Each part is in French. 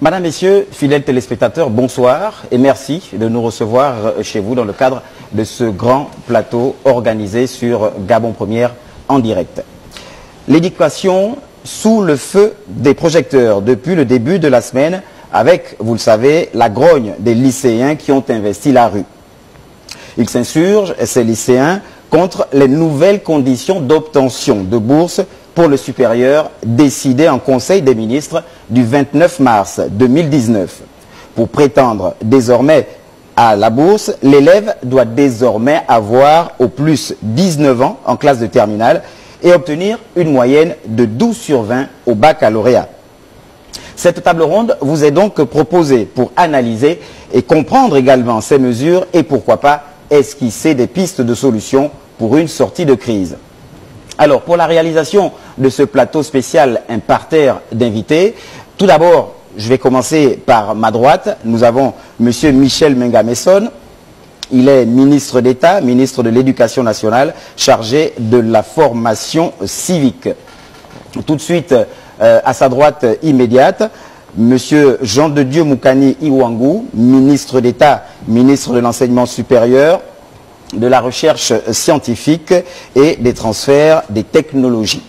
Madame, Messieurs, fidèles téléspectateurs, bonsoir et merci de nous recevoir chez vous dans le cadre de ce grand plateau organisé sur Gabon Première en direct. L'éducation sous le feu des projecteurs depuis le début de la semaine avec, vous le savez, la grogne des lycéens qui ont investi la rue. Ils s'insurgent, ces lycéens, contre les nouvelles conditions d'obtention de bourse pour le supérieur décidé en Conseil des ministres du 29 mars 2019. Pour prétendre désormais à la bourse, l'élève doit désormais avoir au plus 19 ans en classe de terminale et obtenir une moyenne de 12 sur 20 au baccalauréat. Cette table ronde vous est donc proposée pour analyser et comprendre également ces mesures et pourquoi pas esquisser des pistes de solutions pour une sortie de crise. Alors, pour la réalisation de ce plateau spécial, un parterre d'invités, tout d'abord, je vais commencer par ma droite. Nous avons M. Michel Menga-Messon. Il est ministre d'État, ministre de l'Éducation nationale, chargé de la formation civique. Tout de suite, à sa droite immédiate, M. Jean de Dieu Moukani Iwangou, ministre d'État, ministre de l'Enseignement supérieur, de la recherche scientifique et des transferts des technologies.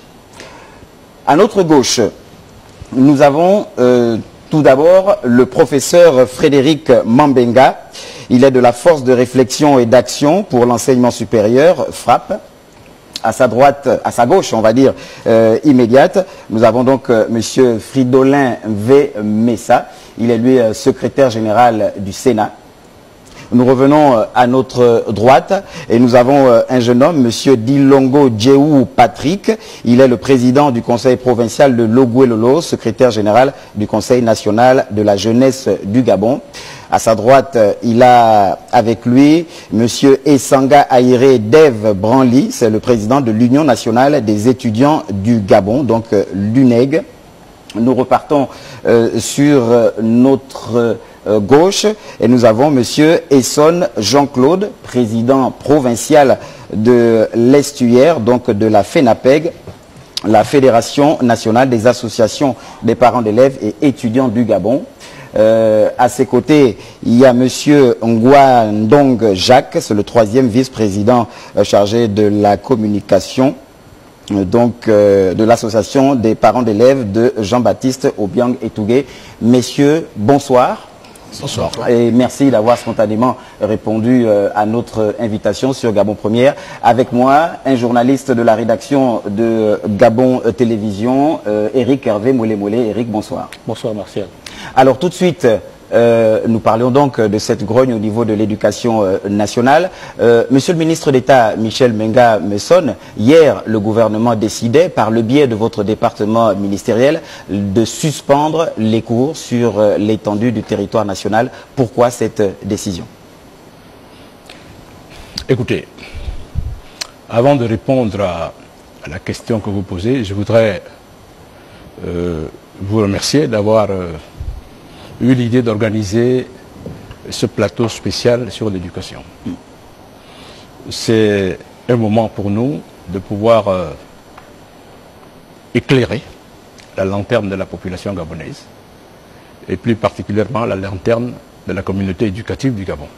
À notre gauche, nous avons tout d'abord le professeur Frédéric Mambenga. Il est de la Force de réflexion et d'action pour l'enseignement supérieur, FRAP. À sa droite, à sa gauche, on va dire, immédiate, nous avons donc M. Fridolin V. Messa. Il est lui secrétaire général du Sénat. Nous revenons à notre droite et nous avons un jeune homme, M. Dilongo Djeou Patrick. Il est le président du conseil provincial de Logoué-Lolo, secrétaire général du conseil national de la jeunesse du Gabon. À sa droite, il a avec lui M. Essanga Aïré Dev Branly, c'est le président de l'Union nationale des étudiants du Gabon, donc l'UNEG. Nous repartons sur notre gauche et nous avons M. Esson Jean-Claude, président provincial de l'Estuaire, donc de la FENAPEG, la Fédération nationale des associations des parents d'élèves et étudiants du Gabon. À ses côtés, il y a M. Ngouandong Jacques, c'est le troisième vice-président chargé de la communication de l'association des parents d'élèves de Jean-Baptiste Obiang Etougué. Messieurs, bonsoir. Bonsoir. Et merci d'avoir spontanément répondu à notre invitation sur Gabon Première. Avec moi, un journaliste de la rédaction de Gabon Télévision, Eric Hervé Molé-Molé. Eric, bonsoir. Bonsoir Martial. Alors tout de suite, nous parlions donc de cette grogne au niveau de l'éducation nationale. Monsieur le ministre d'État Michel Menga-Messon, hier le gouvernement décidait par le biais de votre département ministériel de suspendre les cours sur l'étendue du territoire national. Pourquoi cette décision? Écoutez, avant de répondre à la question que vous posez, je voudrais vous remercier d'avoir eu l'idée d'organiser ce plateau spécial sur l'éducation. C'est un moment pour nous de pouvoir éclairer la lanterne de la population gabonaise et plus particulièrement la lanterne de la communauté éducative du Gabon.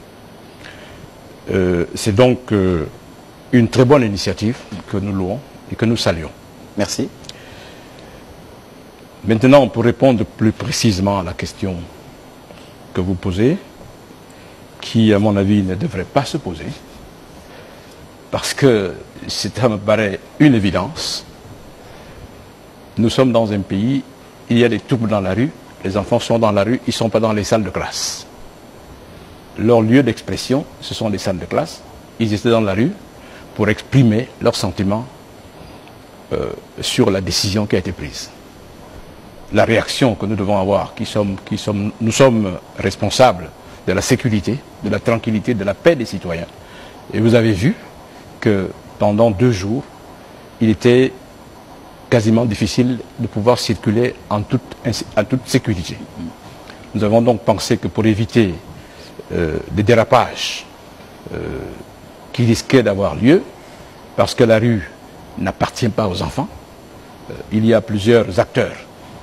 C'est donc une très bonne initiative que nous louons et que nous saluons. Merci. Maintenant, pour répondre plus précisément à la question que vous posez, qui à mon avis ne devrait pas se poser, parce que ça me paraît une évidence, nous sommes dans un pays, il y a des troubles dans la rue, les enfants sont dans la rue, ils ne sont pas dans les salles de classe. Leur lieu d'expression, ce sont les salles de classe, ils étaient dans la rue pour exprimer leurs sentiments sur la décision qui a été prise. La réaction que nous devons avoir, nous sommes responsables de la sécurité, de la tranquillité, de la paix des citoyens. Et vous avez vu que pendant 2 jours, il était quasiment difficile de pouvoir circuler en toute sécurité. Nous avons donc pensé que pour éviter des dérapages qui risquaient d'avoir lieu, parce que la rue n'appartient pas aux enfants, il y a plusieurs acteurs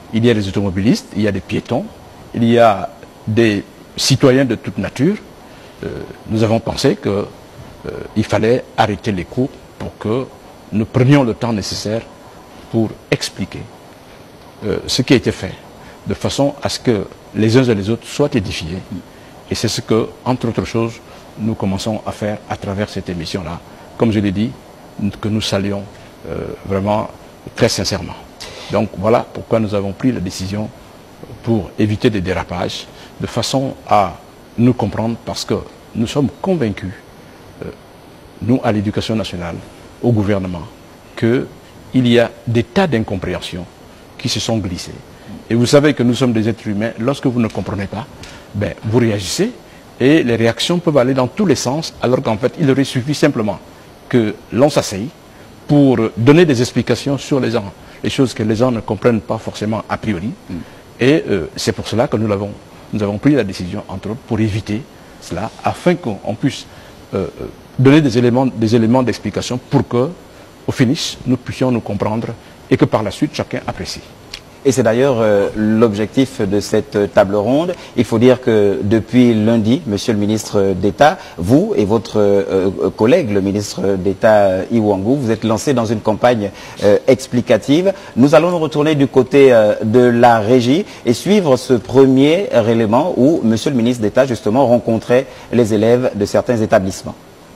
il y a des automobilistes, il y a des piétons, il y a des citoyens de toute nature. Nous avons pensé qu'il fallait arrêter les cours pour que nous prenions le temps nécessaire pour expliquer ce qui a été fait, de façon à ce que les uns et les autres soient édifiés. Et c'est ce que, entre autres choses, nous commençons à faire à travers cette émission-là, comme je l'ai dit, que nous saluons vraiment très sincèrement. Donc voilà pourquoi nous avons pris la décision pour éviter des dérapages, de façon à nous comprendre, parce que nous sommes convaincus, nous à l'éducation nationale, au gouvernement, qu'il y a des tas d'incompréhensions qui se sont glissées. Et vous savez que nous sommes des êtres humains, lorsque vous ne comprenez pas, ben, vous réagissez, et les réactions peuvent aller dans tous les sens, alors qu'en fait, il aurait suffi simplement que l'on s'asseye pour donner des explications sur les choses que les gens ne comprennent pas forcément a priori. Et c'est pour cela que nous avons pris la décision, entre autres, pour éviter cela, afin qu'on puisse donner des éléments d'explication pour que, au finish, nous puissions nous comprendre et que par la suite, chacun apprécie. Et c'est d'ailleurs l'objectif de cette table ronde. Il faut dire que depuis lundi, Monsieur le ministre d'État, vous et votre collègue, le ministre d'État Iwangou, vous êtes lancé dans une campagne explicative. Nous allons nous retourner du côté de la régie et suivre ce premier élément où Monsieur le ministre d'État, justement, rencontrait les élèves de certains établissements.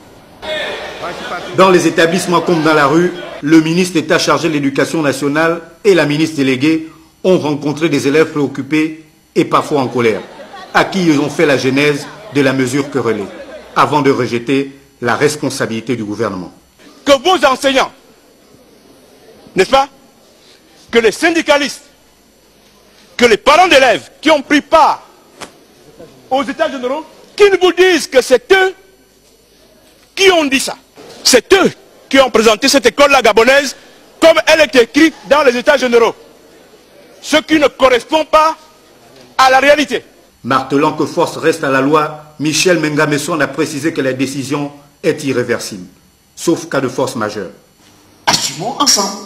Dans les établissements comme dans la rue, le ministre d'État chargé de l'Éducation nationale et la ministre déléguée ont rencontré des élèves préoccupés et parfois en colère, à qui ils ont fait la genèse de la mesure querellée, avant de rejeter la responsabilité du gouvernement. Que vos enseignants, n'est-ce pas, que les syndicalistes, que les parents d'élèves qui ont pris part aux états généraux, qu'ils vous disent que c'est eux qui ont dit ça. C'est eux qui ont présenté cette école-là gabonaise comme elle est écrite dans les états généraux. Ce qui ne correspond pas à la réalité. Martelant que force reste à la loi, Michel Mengamesson a précisé que la décision est irréversible, sauf cas de force majeure. Assumons ensemble.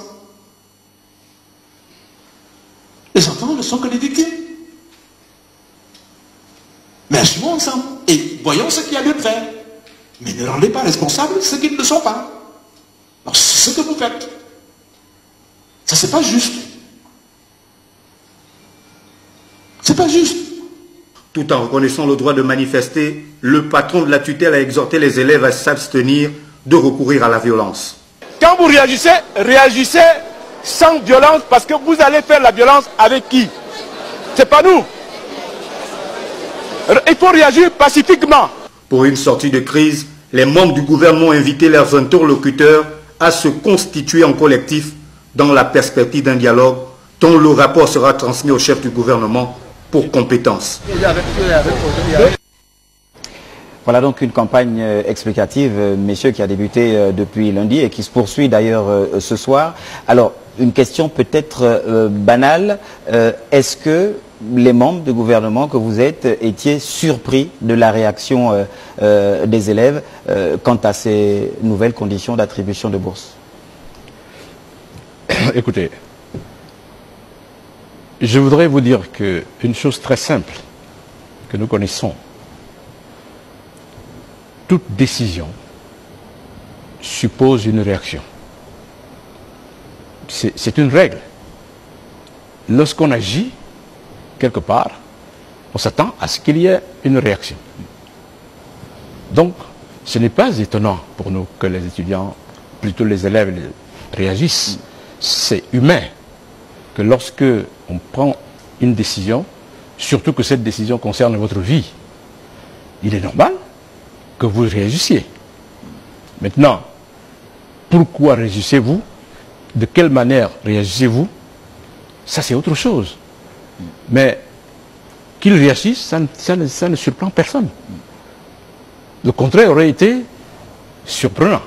Les enfants ne sont que des victimes. Mais assumons ensemble et voyons ce qu'il y a lieu de faire. Mais ne rendez pas responsables ceux qui ne le sont pas. Alors c'est ce que vous faites. Ça, c'est pas juste. C'est pas juste. Tout en reconnaissant le droit de manifester, le patron de la tutelle a exhorté les élèves à s'abstenir de recourir à la violence. Quand vous réagissez, réagissez sans violence, parce que vous allez faire la violence avec qui? C'est pas nous. Il faut réagir pacifiquement. Pour une sortie de crise, les membres du gouvernement ont invité leurs interlocuteurs à se constituer en collectif dans la perspective d'un dialogue dont le rapport sera transmis au chef du gouvernement pour compétence. Voilà donc une campagne explicative, messieurs, qui a débuté depuis lundi et qui se poursuit d'ailleurs ce soir. Alors, une question peut-être banale. Est-ce que les membres du gouvernement que vous êtes étiez surpris de la réaction des élèves quant à ces nouvelles conditions d'attribution de bourse? Écoutez, je voudrais vous dire qu'une chose très simple que nous connaissons, toute décision suppose une réaction. C'est une règle. Lorsqu'on agit quelque part, on s'attend à ce qu'il y ait une réaction. Donc, ce n'est pas étonnant pour nous que les étudiants, plutôt les élèves, réagissent. C'est humain que lorsque on prend une décision, surtout que cette décision concerne votre vie, il est normal que vous réagissiez. Maintenant, pourquoi réagissez-vous? De quelle manière réagissez-vous? Ça, c'est autre chose. Mais qu'ils réagissent, ça ne surprend personne. Le contraire aurait été surprenant.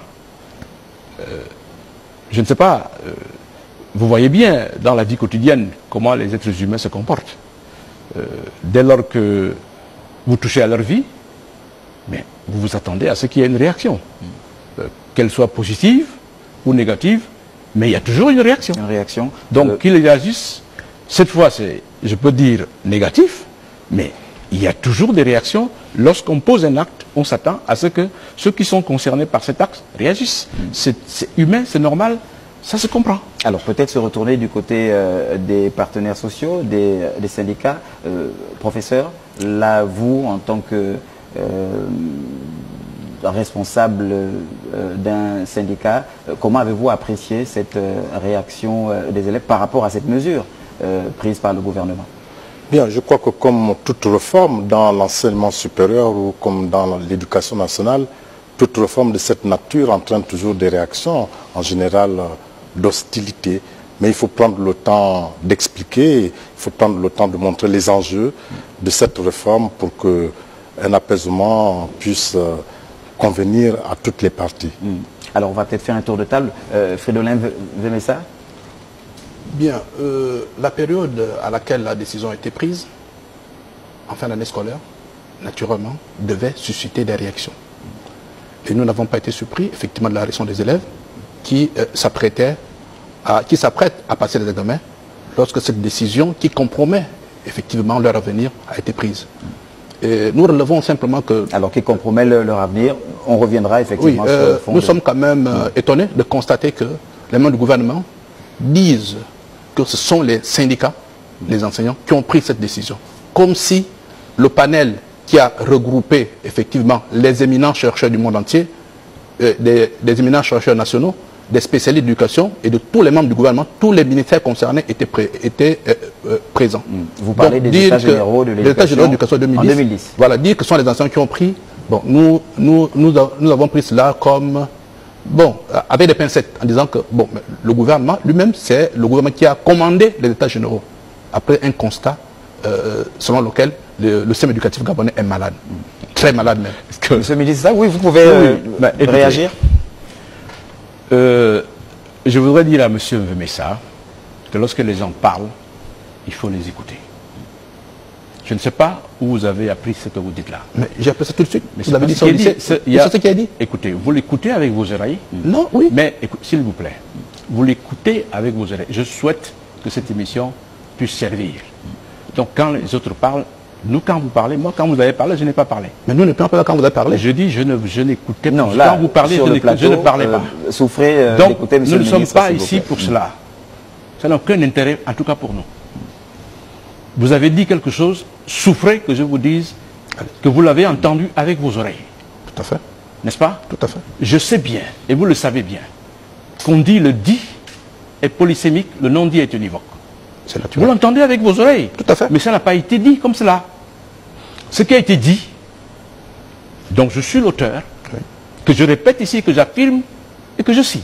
Je ne sais pas, vous voyez bien dans la vie quotidienne comment les êtres humains se comportent. Dès lors que vous touchez à leur vie, mais vous vous attendez à ce qu'il y ait une réaction. Qu'elle soit positive ou négative, mais il y a toujours une réaction. Une réaction. Donc qu'ils réagissent, Cette fois, c'est, je peux dire, négatif, mais il y a toujours des réactions. Lorsqu'on pose un acte, on s'attend à ce que ceux qui sont concernés par cet acte réagissent. C'est humain, c'est normal, ça se comprend. Alors peut-être se retourner du côté des partenaires sociaux, des syndicats. Professeur, là, vous, en tant que responsable d'un syndicat, comment avez-vous apprécié cette réaction des élèves par rapport à cette mesure prise par le gouvernement? Bien, je crois que comme toute réforme dans l'enseignement supérieur ou comme dans l'éducation nationale, toute réforme de cette nature entraîne toujours des réactions, en général d'hostilité. Mais il faut prendre le temps d'expliquer, il faut prendre le temps de montrer les enjeux de cette réforme pour qu'un apaisement puisse convenir à toutes les parties. Alors on va peut-être faire un tour de table. Fridolin Vemessa. Bien, la période à laquelle la décision a été prise, en fin d'année scolaire, naturellement, devait susciter des réactions. Et nous n'avons pas été surpris, effectivement, de la réaction des élèves qui s'apprêtent à passer les examens lorsque cette décision qui compromet effectivement leur avenir a été prise. Et nous relevons simplement que... Alors qui compromet leur avenir, on reviendra effectivement sur le fond. Nous sommes quand même étonnés de constater que les membres du gouvernement disent que ce sont les syndicats, les enseignants, qui ont pris cette décision. Comme si le panel qui a regroupé effectivement les éminents chercheurs du monde entier, des éminents chercheurs nationaux, des spécialistes d'éducation et de tous les membres du gouvernement, tous les ministères concernés étaient présents. Vous parlez donc, des états généraux de l'éducation 2010. Voilà, dire que ce sont les enseignants qui ont pris. Bon, nous avons pris cela comme... Bon, avec des pincettes, en disant que bon, le gouvernement lui-même, c'est le gouvernement qui a commandé les états généraux, après un constat selon lequel le système éducatif gabonais est malade, très malade même. Monsieur le ministre, oui, vous pouvez réagir. Je voudrais dire à M. Vemessa que lorsque les gens parlent, il faut les écouter. Je ne sais pas où vous avez appris ce que vous dites là. Mais j'ai appris ça tout de suite. Mais vous avez dit ça au lycée. C'est ce qu'il a dit. Écoutez, vous l'écoutez avec vos oreilles. Non, oui. Mais s'il vous plaît, vous l'écoutez avec vos oreilles. Je souhaite que cette émission puisse servir. Donc quand les autres parlent, nous quand vous parlez, moi quand vous avez parlé, je n'ai pas parlé. Mais nous ne parlons pas quand vous avez parlé. Je dis, je n'écoutais pas. Non, là, quand vous parlez, je ne parlais pas. Souffrez d'écouter M. le ministre. Donc nous ne sommes pas ici pour cela. Ça n'a aucun intérêt, en tout cas pour nous. Vous avez dit quelque chose, souffrez que je vous dise que vous l'avez entendu avec vos oreilles. Tout à fait. N'est-ce pas? Tout à fait. Je sais bien, et vous le savez bien, qu'on dit le dit est polysémique, le non-dit est univoque. C'est naturel. Vous l'entendez avec vos oreilles. Tout à fait. Mais ça n'a pas été dit comme cela. Ce qui a été dit, donc je suis l'auteur, que je répète ici, que j'affirme et que je signe,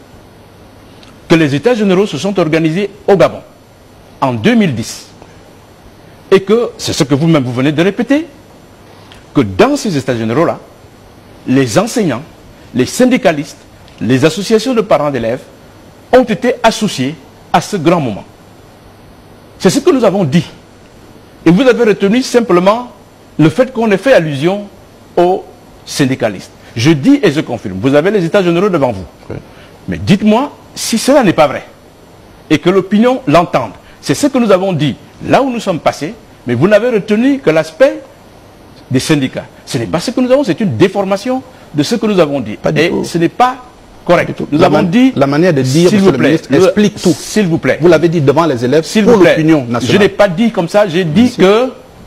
que les États généraux se sont organisés au Gabon en 2010. Et que, c'est ce que vous-même vous venez de répéter, que dans ces États généraux-là, les enseignants, les syndicalistes, les associations de parents d'élèves ont été associés à ce grand moment. C'est ce que nous avons dit. Et vous avez retenu simplement le fait qu'on ait fait allusion aux syndicalistes. Je dis et je confirme, vous avez les États généraux devant vous. Oui. Mais dites-moi si cela n'est pas vrai. Et que l'opinion l'entende. C'est ce que nous avons dit là où nous sommes passés, mais vous n'avez retenu que l'aspect des syndicats. Ce n'est pas ce que nous avons, c'est une déformation de ce que nous avons dit. Et ce n'est pas correct. Nous avons dit... La manière de dire, monsieur le ministre, explique tout. S'il vous plaît. Vous l'avez dit devant les élèves, pour l'opinion nationale. Je n'ai pas dit comme ça, j'ai dit que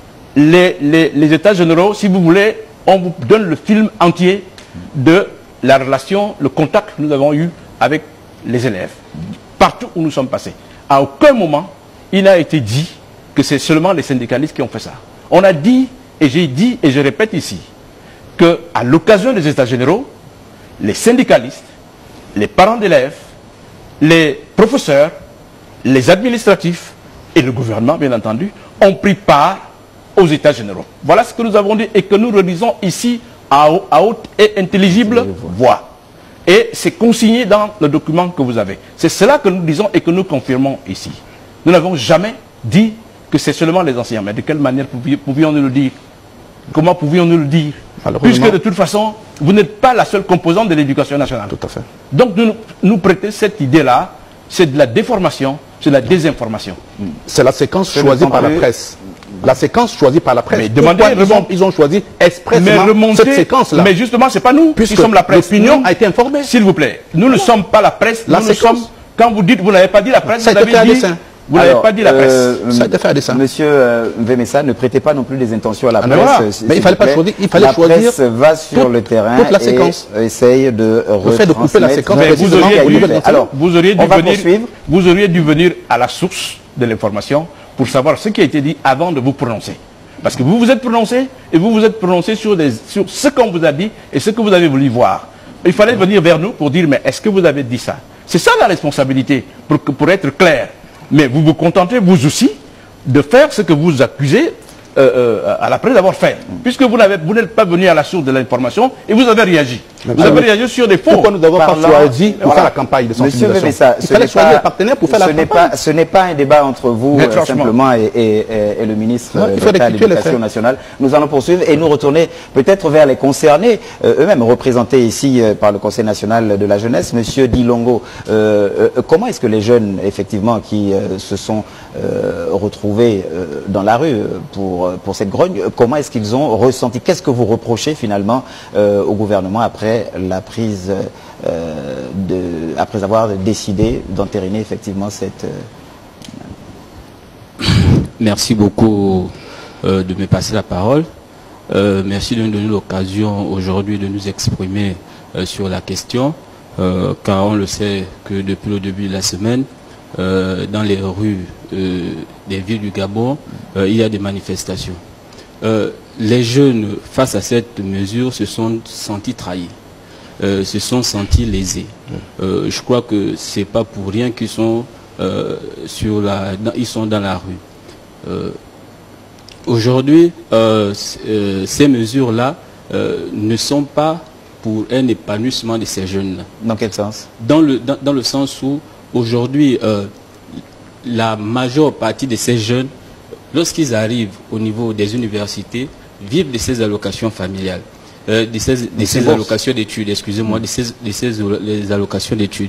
les États généraux, si vous voulez, on vous donne le film entier de la relation, le contact que nous avons eu avec les élèves, partout où nous sommes passés. À aucun moment, il n'a été dit que c'est seulement les syndicalistes qui ont fait ça. On a dit, et j'ai dit, et je répète ici, qu'à l'occasion des États généraux, les syndicalistes, les parents d'élèves, les professeurs, les administratifs et le gouvernement, bien entendu, ont pris part aux États généraux. Voilà ce que nous avons dit et que nous redisons ici à haute et intelligible voix. Et c'est consigné dans le document que vous avez. C'est cela que nous disons et que nous confirmons ici. Nous n'avons jamais dit que c'est seulement les enseignants. Mais de quelle manière pouvions-nous le dire? Comment pouvions-nous le dire? Puisque de toute façon, vous n'êtes pas la seule composante de l'éducation nationale. Tout à fait. Donc nous prêtez cette idée-là, c'est de la déformation, c'est la désinformation. C'est la séquence choisie par la presse. La séquence choisie par la presse. Mais demandez, ils ont choisi expressément cette séquence-là. Mais justement, c'est pas nous qui sommes la presse. L'opinion a été informée. S'il vous plaît, nous ne sommes pas la presse. La nous sommes, quand vous dites, vous n'avez pas dit la presse, ça vous a été fait à avez dit... dessein. Vous n'avez pas dit la presse. Ça a été fait à dessein. Monsieur Mvemessa, ne prêtez pas non plus des intentions à la presse. Voilà. Mais il fallait pas choisir. Il fallait choisir. La presse va sur le terrain toute la séquence. Et essaye de fait de couper la séquence. Mais vous auriez dû venir à la source de l'information pour savoir ce qui a été dit avant de vous prononcer. Parce que vous vous êtes prononcé et vous vous êtes prononcé sur ce qu'on vous a dit et ce que vous avez voulu voir. Il fallait venir vers nous pour dire mais est-ce que vous avez dit ça? C'est ça la responsabilité, pour être clair. Mais vous vous contentez, vous aussi, de faire ce que vous accusez à la presse d'avoir fait. Puisque vous n'êtes pas venu à la source de l'information et vous avez réagi. Vous avez réagi sur des faux. Pourquoi nous n'avons pas choisi pour faire la campagne de sensibilisation? Il fallait choisir un partenaire pour faire la campagne. Ce n'est pas un débat entre vous simplement et le ministre de l'Éducation nationale. Nous allons poursuivre et nous retourner peut-être vers les concernés, eux-mêmes représentés ici par le Conseil national de la jeunesse. Monsieur Dilongo, comment est-ce que les jeunes, effectivement, qui se sont retrouvés dans la rue pour cette grogne, comment est-ce qu'ils ont ressenti? Qu'est-ce que vous reprochez finalement au gouvernement après la prise, après avoir décidé d'entériner effectivement cette... Merci beaucoup de me passer la parole. Merci de nous donner l'occasion aujourd'hui de nous exprimer sur la question, car on le sait que depuis le début de la semaine, dans les rues des villes du Gabon, il y a des manifestations. Les jeunes, face à cette mesure, se sont sentis trahis, se sont sentis lésés. Je crois que c'est pas pour rien qu'ils sont ils sont dans la rue. Aujourd'hui, ces mesures-là ne sont pas pour un épanouissement de ces jeunes-là. Dans quel sens? Dans le sens où aujourd'hui, la majeure partie de ces jeunes, lorsqu'ils arrivent au niveau des universités, vivent de ces allocations familiales, de ces allocations d'études, excusez-moi, de ces allocations d'études.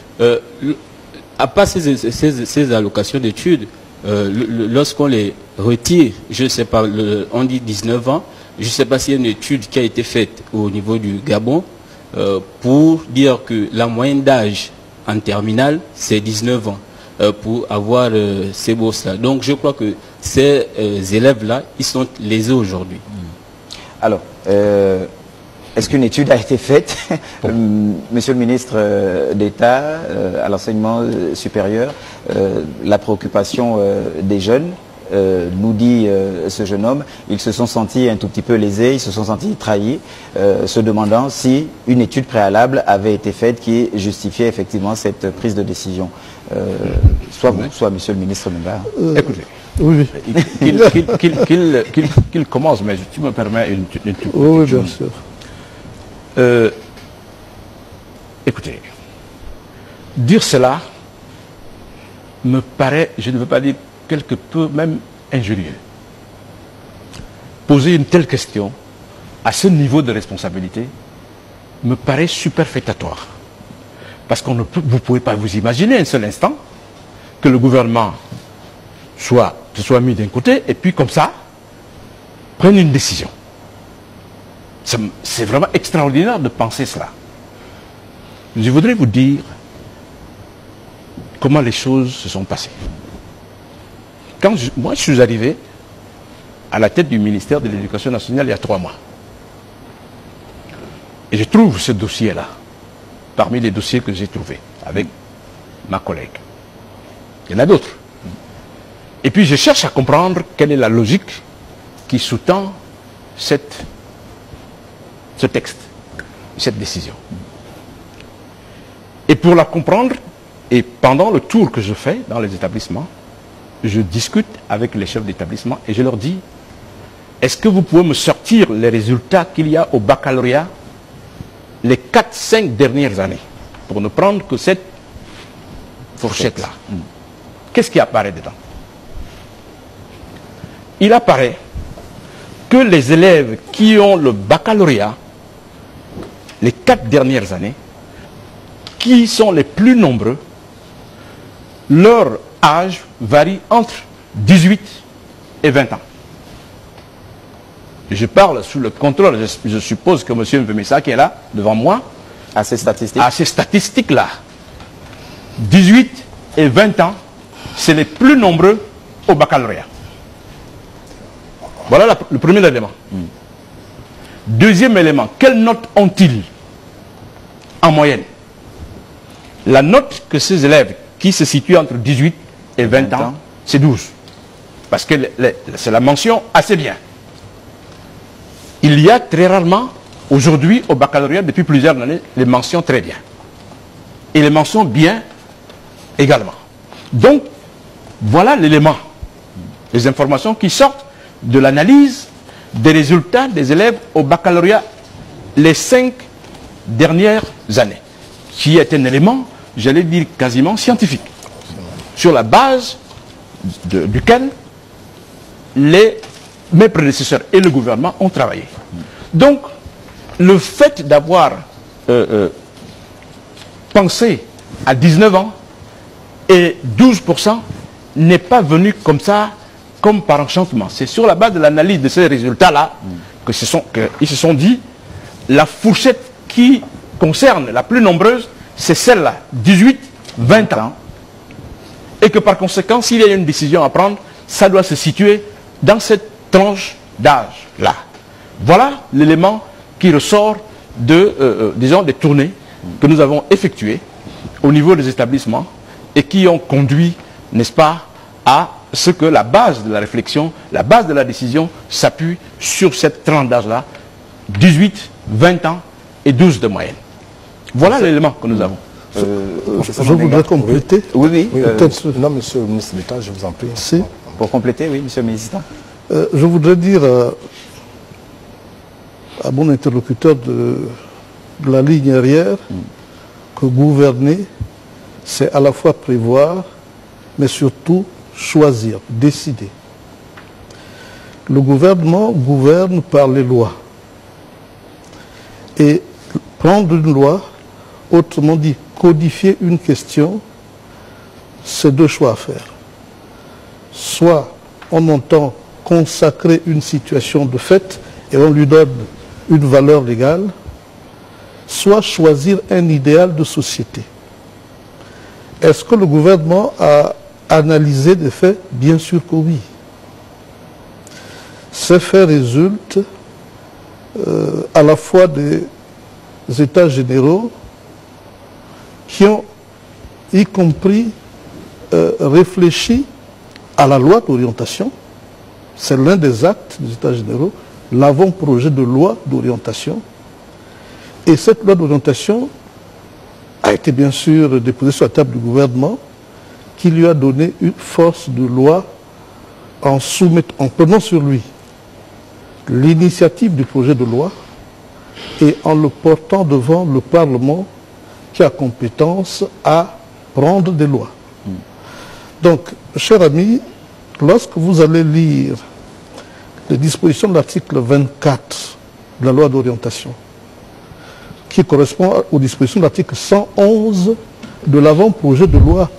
À part ces allocations d'études, lorsqu'on les retire, je ne sais pas, on dit 19 ans, je ne sais pas s'il y a une étude qui a été faite au niveau du Gabon pour dire que la moyenne d'âge en terminale, c'est 19 ans pour avoir ces bourses-là. Donc je crois que ces élèves-là, ils sont lésés aujourd'hui. Alors, est-ce qu'une étude a été faite? Monsieur le ministre d'État à l'enseignement supérieur, la préoccupation des jeunes, nous dit ce jeune homme, ils se sont sentis un tout petit peu lésés, ils se sont sentis trahis, se demandant si une étude préalable avait été faite qui justifiait effectivement cette prise de décision. Soit vous, soit monsieur le ministre Memba. Écoutez, oui. qu'il commence, mais tu me permets une petite oui, bien sûr. Écoutez, dire cela me paraît, je ne veux pas dire quelque peu même injurieux. Poser une telle question à ce niveau de responsabilité me paraît superfétatoire. Parce que vous ne pouvez pas vous imaginer un seul instant que le gouvernement se soit mis d'un côté et puis comme ça, prenne une décision. C'est vraiment extraordinaire de penser cela. Je voudrais vous dire comment les choses se sont passées. Moi, je suis arrivé à la tête du ministère de l'Éducation nationale il y a 3 mois. Et je trouve ce dossier-là parmi les dossiers que j'ai trouvés avec ma collègue. Il y en a d'autres. Et puis je cherche à comprendre quelle est la logique qui sous-tend ce texte, cette décision. Et pour la comprendre, et pendant le tour que je fais dans les établissements, je discute avec les chefs d'établissement et je leur dis, est-ce que vous pouvez me sortir les résultats qu'il y a au baccalauréat les 4-5 dernières années, pour ne prendre que cette fourchette-là. Qu'est-ce qui apparaît dedans? Il apparaît que les élèves qui ont le baccalauréat les 4 dernières années, qui sont les plus nombreux, leur âge varie entre 18 et 20 ans. Je parle sous le contrôle, je suppose que M. Mvemessa qui est là, devant moi, à ces statistiques. À ces statistiques-là. 18 et 20 ans, c'est les plus nombreux au baccalauréat. Voilà le premier élément. Deuxième élément, quelle note ont-ils en moyenne? La note que ces élèves qui se situent entre 18 et 20 ans, c'est 12. Parce que c'est la mention assez bien. Il y a très rarement, aujourd'hui, au baccalauréat, depuis plusieurs années, les mentions très bien. Et les mentions bien également. Donc, voilà l'élément. Les informations qui sortent de l'analyse des résultats des élèves au baccalauréat les 5 dernières années. Qui est un élément, j'allais dire, quasiment scientifique. Sur la base duquel mes prédécesseurs et le gouvernement ont travaillé. Donc, le fait d'avoir pensé à 19 ans et 12% n'est pas venu comme ça, comme par enchantement. C'est sur la base de l'analyse de ces résultats-là qu'ils se sont dit, la fourchette qui concerne la plus nombreuse, c'est celle-là, 18-20 ans. Et que par conséquent, s'il y a une décision à prendre, ça doit se situer dans cette tranche d'âge-là. Voilà l'élément qui ressort disons, des tournées que nous avons effectuées au niveau des établissements et qui ont conduit, n'est-ce pas, à ce que la base de la réflexion, la base de la décision s'appuie sur cette tranche d'âge-là, 18, 20 ans et 12 de moyenne. Voilà l'élément que nous avons. Je voudrais compléter. Oui. Non, monsieur le ministre d'État, je vous en prie. Si. Pour compléter, oui, monsieur le ministre. Je voudrais dire à mon interlocuteur de la ligne arrière que gouverner, c'est à la fois prévoir, mais surtout choisir, décider. Le gouvernement gouverne par les lois. Et prendre une loi, autrement dit, codifier une question, c'est deux choix à faire. Soit on entend consacrer une situation de fait et on lui donne une valeur légale, soit choisir un idéal de société. Est-ce que le gouvernement a analysé des faits? Bien sûr que oui. Ces faits résultent à la fois des États généraux qui ont, y compris, réfléchi à la loi d'orientation. C'est l'un des actes des États généraux, l'avant-projet de loi d'orientation. Et cette loi d'orientation a été bien sûr déposée sur la table du gouvernement, qui lui a donné une force de loi en prenant sur lui l'initiative du projet de loi et en le portant devant le Parlement qui a compétence à prendre des lois. Donc, chers amis, lorsque vous allez lire les dispositions de l'article 24 de la loi d'orientation, qui correspond aux dispositions de l'article 111 de l'avant-projet de loi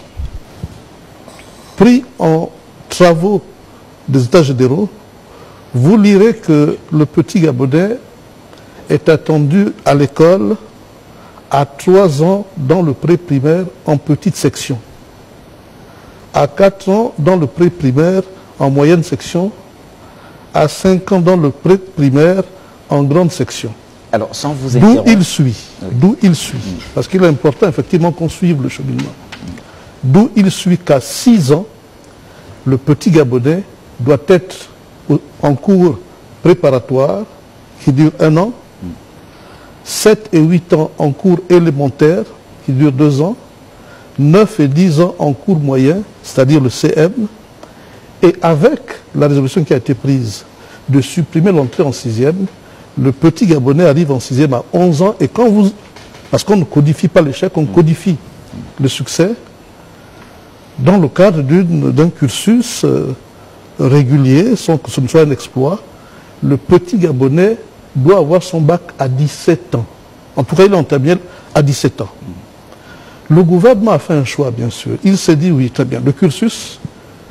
pris en travaux des États généraux, vous lirez que le petit Gabonais est attendu à l'école à 3 ans dans le pré-primaire en petite section, à 4 ans dans le pré-primaire en moyenne section, à 5 ans dans le pré-primaire en grande section. Alors, sans vous interrompre... D'où il suit, parce qu'il est important effectivement qu'on suive le cheminement. D'où il suit qu'à 6 ans, le petit Gabonais doit être en cours préparatoire, qui dure 1 an, 7 et 8 ans en cours élémentaire, qui dure 2 ans, 9 et 10 ans en cours moyen, c'est-à-dire le CM, et avec la résolution qui a été prise de supprimer l'entrée en 6e, le petit Gabonais arrive en 6e à 11 ans, et quand vous... Parce qu'on ne codifie pas l'échec, on codifie le succès dans le cadre d'un cursus régulier, sans que ce ne soit un exploit. Le petit Gabonais doit avoir son bac à 17 ans. En tout cas, il est en terminale à 17 ans. Le gouvernement a fait un choix, bien sûr. Il s'est dit, oui, très bien, le cursus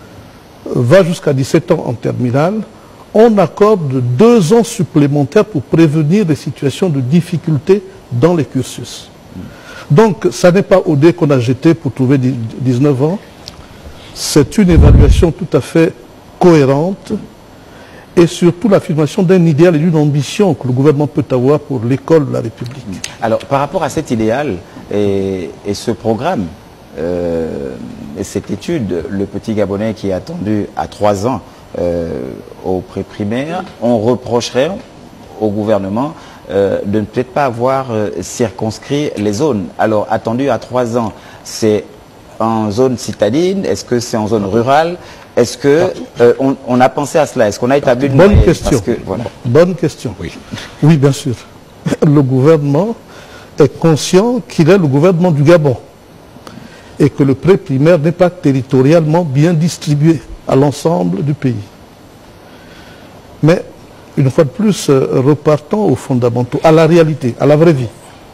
va jusqu'à 17 ans en terminale. On accorde 2 ans supplémentaires pour prévenir des situations de difficulté dans les cursus. Donc, ça n'est pas au dé qu'on a jeté pour trouver 19 ans. C'est une évaluation tout à fait cohérente et surtout l'affirmation d'un idéal et d'une ambition que le gouvernement peut avoir pour l'école de la République. Alors, par rapport à cet idéal et ce programme, et cette étude, le petit Gabonais qui est attendu à 3 ans au pré-primaire, on reprocherait au gouvernement de ne peut-être pas avoir circonscrit les zones. Alors, attendu à 3 ans, c'est en zone citadine? Est-ce que c'est en zone rurale? Est-ce que on a pensé à cela? Est-ce qu'on a établi une Bonne moyenne? question. Parce que, voilà. Bonne question. Oui. Oui, bien sûr. Le gouvernement est conscient qu'il est le gouvernement du Gabon et que le pré-primaire n'est pas territorialement bien distribué à l'ensemble du pays. Mais, une fois de plus, repartons aux fondamentaux, à la réalité, à la vraie vie.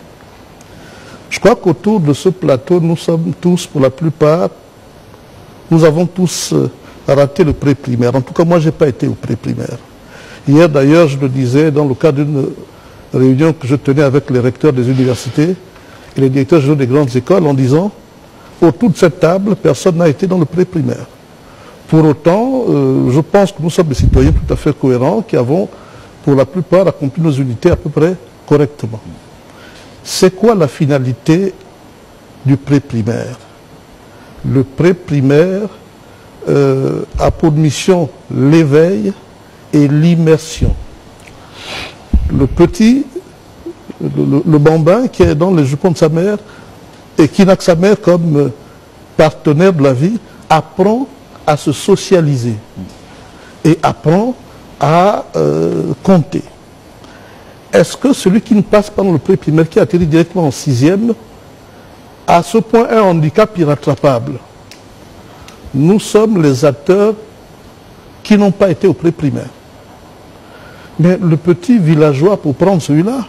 Je crois qu'autour de ce plateau, nous sommes tous, pour la plupart, nous avons tous raté le pré-primaire. En tout cas, moi, je n'ai pas été au pré-primaire. Hier, d'ailleurs, je le disais dans le cadre d'une réunion que je tenais avec les recteurs des universités et les directeurs généraux des grandes écoles en disant, autour de cette table, personne n'a été dans le pré-primaire. Pour autant, je pense que nous sommes des citoyens tout à fait cohérents qui avons, pour la plupart, accompli nos unités à peu près correctement. C'est quoi la finalité du pré-primaire? Le pré-primaire a pour mission l'éveil et l'immersion. Le petit, le bambin qui est dans les jupons de sa mère et qui n'a que sa mère comme partenaire de la vie, apprend à se socialiser et apprend à compter. Est-ce que celui qui ne passe pas dans le pré-primaire, qui atterrit directement en 6e, a à ce point un handicap irrattrapable? Nous sommes les acteurs qui n'ont pas été au pré-primaire. Mais le petit villageois, pour prendre celui-là,